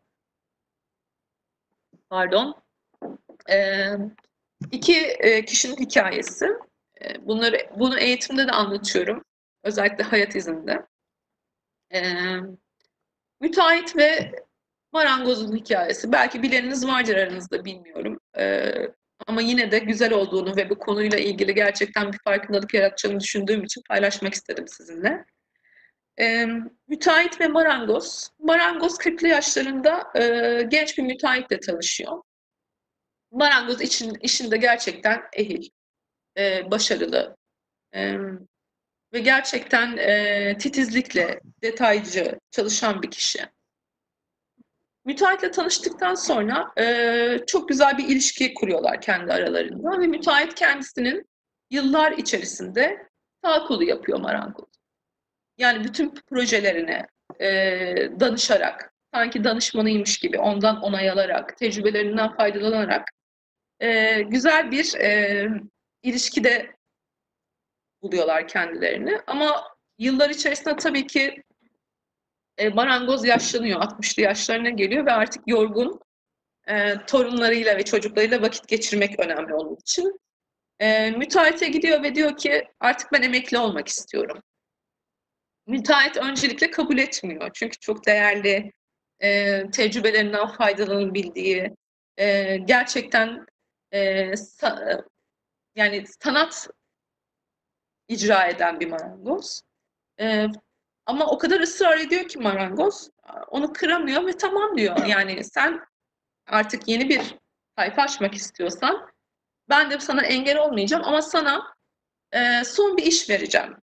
Pardon. E, iki e, kişinin hikayesi. E, bunları bunu eğitimde de anlatıyorum. Özellikle hayat izinde. E, müteahhit ve marangozun hikayesi. Belki bileniniz vardır aranızda bilmiyorum. E, ama yine de güzel olduğunu ve bu konuyla ilgili gerçekten bir farkındalık yaratacağını düşündüğüm için paylaşmak istedim sizinle. E, müteahhit ve marangoz. Marangoz kırklı yaşlarında e, genç bir müteahhitle tanışıyor. Marangoz için, işinde gerçekten ehil, e, başarılı e, ve gerçekten e, titizlikle detaycı çalışan bir kişi. Müteahhitle tanıştıktan sonra e, çok güzel bir ilişki kuruyorlar kendi aralarında ve müteahhit kendisinin yıllar içerisinde sağ kolu yapıyor marangoz. Yani bütün projelerine e, danışarak, sanki danışmanıymış gibi ondan onay alarak, tecrübelerinden faydalanarak e, güzel bir e, ilişkide buluyorlar kendilerini. Ama yıllar içerisinde tabii ki e, marangoz yaşlanıyor, altmışlı yaşlarına geliyor ve artık yorgun, e, torunlarıyla ve çocuklarıyla vakit geçirmek önemli onun için. E, müteahhite gidiyor ve diyor ki artık ben emekli olmak istiyorum. Müteahhit öncelikle kabul etmiyor. Çünkü çok değerli, e, tecrübelerinden faydalanabildiği, e, gerçekten e, sa- yani sanat icra eden bir marangoz. E, ama o kadar ısrar ediyor ki marangoz, onu kıramıyor ve tamam diyor. Yani sen artık yeni bir sayfa açmak istiyorsan ben de sana engel olmayacağım ama sana e, son bir iş vereceğim.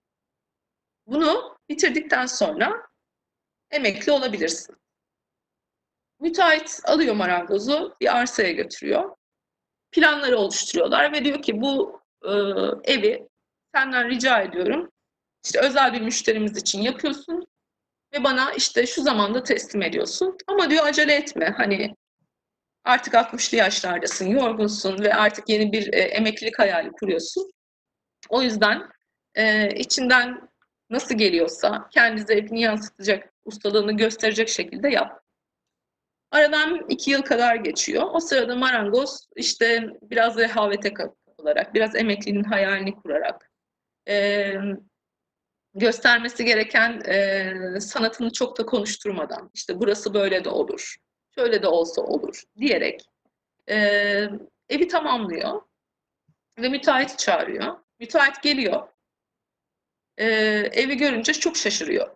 Bunu bitirdikten sonra emekli olabilirsin. Müteahhit alıyor marangozu, bir arsaya götürüyor. Planları oluşturuyorlar ve diyor ki bu e, evi senden rica ediyorum. İşte özel bir müşterimiz için yapıyorsun ve bana işte şu zamanda teslim ediyorsun. Ama diyor acele etme. Hani artık altmışlı yaşlardasın, yorgunsun ve artık yeni bir e, emeklilik hayali kuruyorsun. O yüzden e, içinden nasıl geliyorsa kendi zevkini yansıtacak, ustalığını gösterecek şekilde yap. Aradan iki yıl kadar geçiyor. O sırada marangoz işte biraz rehavete kapılarak, biraz emekliliğin hayalini kurarak, e, göstermesi gereken e, sanatını çok da konuşturmadan, işte burası böyle de olur, şöyle de olsa olur diyerek e, evi tamamlıyor ve müteahhit çağırıyor. Müteahhit geliyor, e, evi görünce çok şaşırıyor.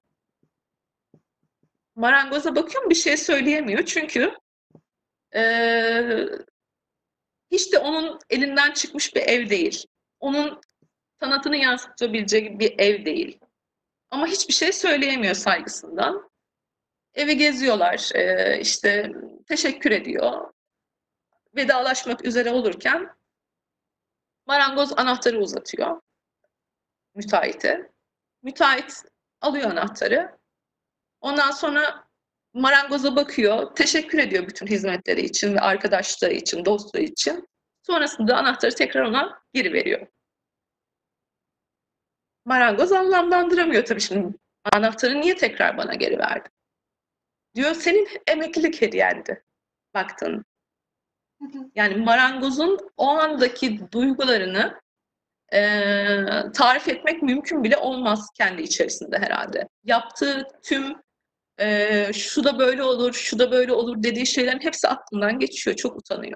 Marangoza bakıyor mu bir şey söyleyemiyor çünkü e, hiç de onun elinden çıkmış bir ev değil. Onun sanatını yansıtabileceği bir ev değil. Ama hiçbir şey söyleyemiyor saygısından. Evi geziyorlar, e, işte teşekkür ediyor. Vedalaşmak üzere olurken marangoz anahtarı uzatıyor müteahhite. Müteahhit alıyor anahtarı. Ondan sonra marangoza bakıyor, teşekkür ediyor bütün hizmetleri için ve arkadaşlığı için, dostluğu için. Sonrasında anahtarı tekrar ona geri veriyor. Marangoz anlamlandıramıyor tabii şimdi. Anahtarı niye tekrar bana geri verdin? Diyor senin emeklilik hediyendi baktın. Yani marangozun o andaki duygularını e, tarif etmek mümkün bile olmaz kendi içerisinde herhalde. Yaptığı tüm e, şu da böyle olur, şu da böyle olur dediği şeylerin hepsi aklından geçiyor. Çok utanıyor.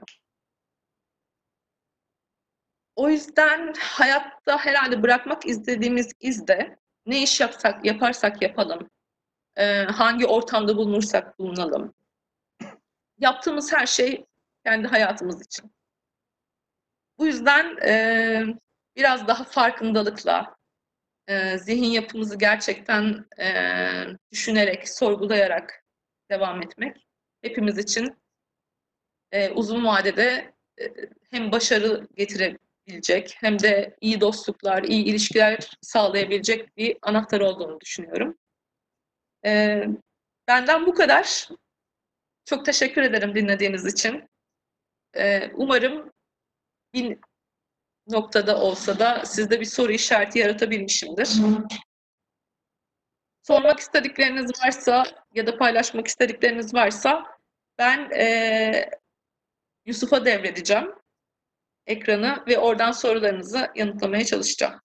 O yüzden hayatta herhalde bırakmak istediğimiz izde ne iş yapsak, yaparsak yapalım, e, hangi ortamda bulunursak bulunalım. Yaptığımız her şey kendi hayatımız için. Bu yüzden e, biraz daha farkındalıkla, e, zihin yapımızı gerçekten e, düşünerek, sorgulayarak devam etmek hepimiz için e, uzun vadede e, hem başarı getirebilecek hem de iyi dostluklar, iyi ilişkiler sağlayabilecek bir anahtar olduğunu düşünüyorum. E, benden bu kadar. Çok teşekkür ederim dinlediğiniz için. E, umarım bir noktada olsa da sizde bir soru işareti yaratabilmişimdir. Sormak istedikleriniz varsa ya da paylaşmak istedikleriniz varsa ben e, Yusuf'a devredeceğim ekranı ve oradan sorularınızı yanıtlamaya çalışacağım.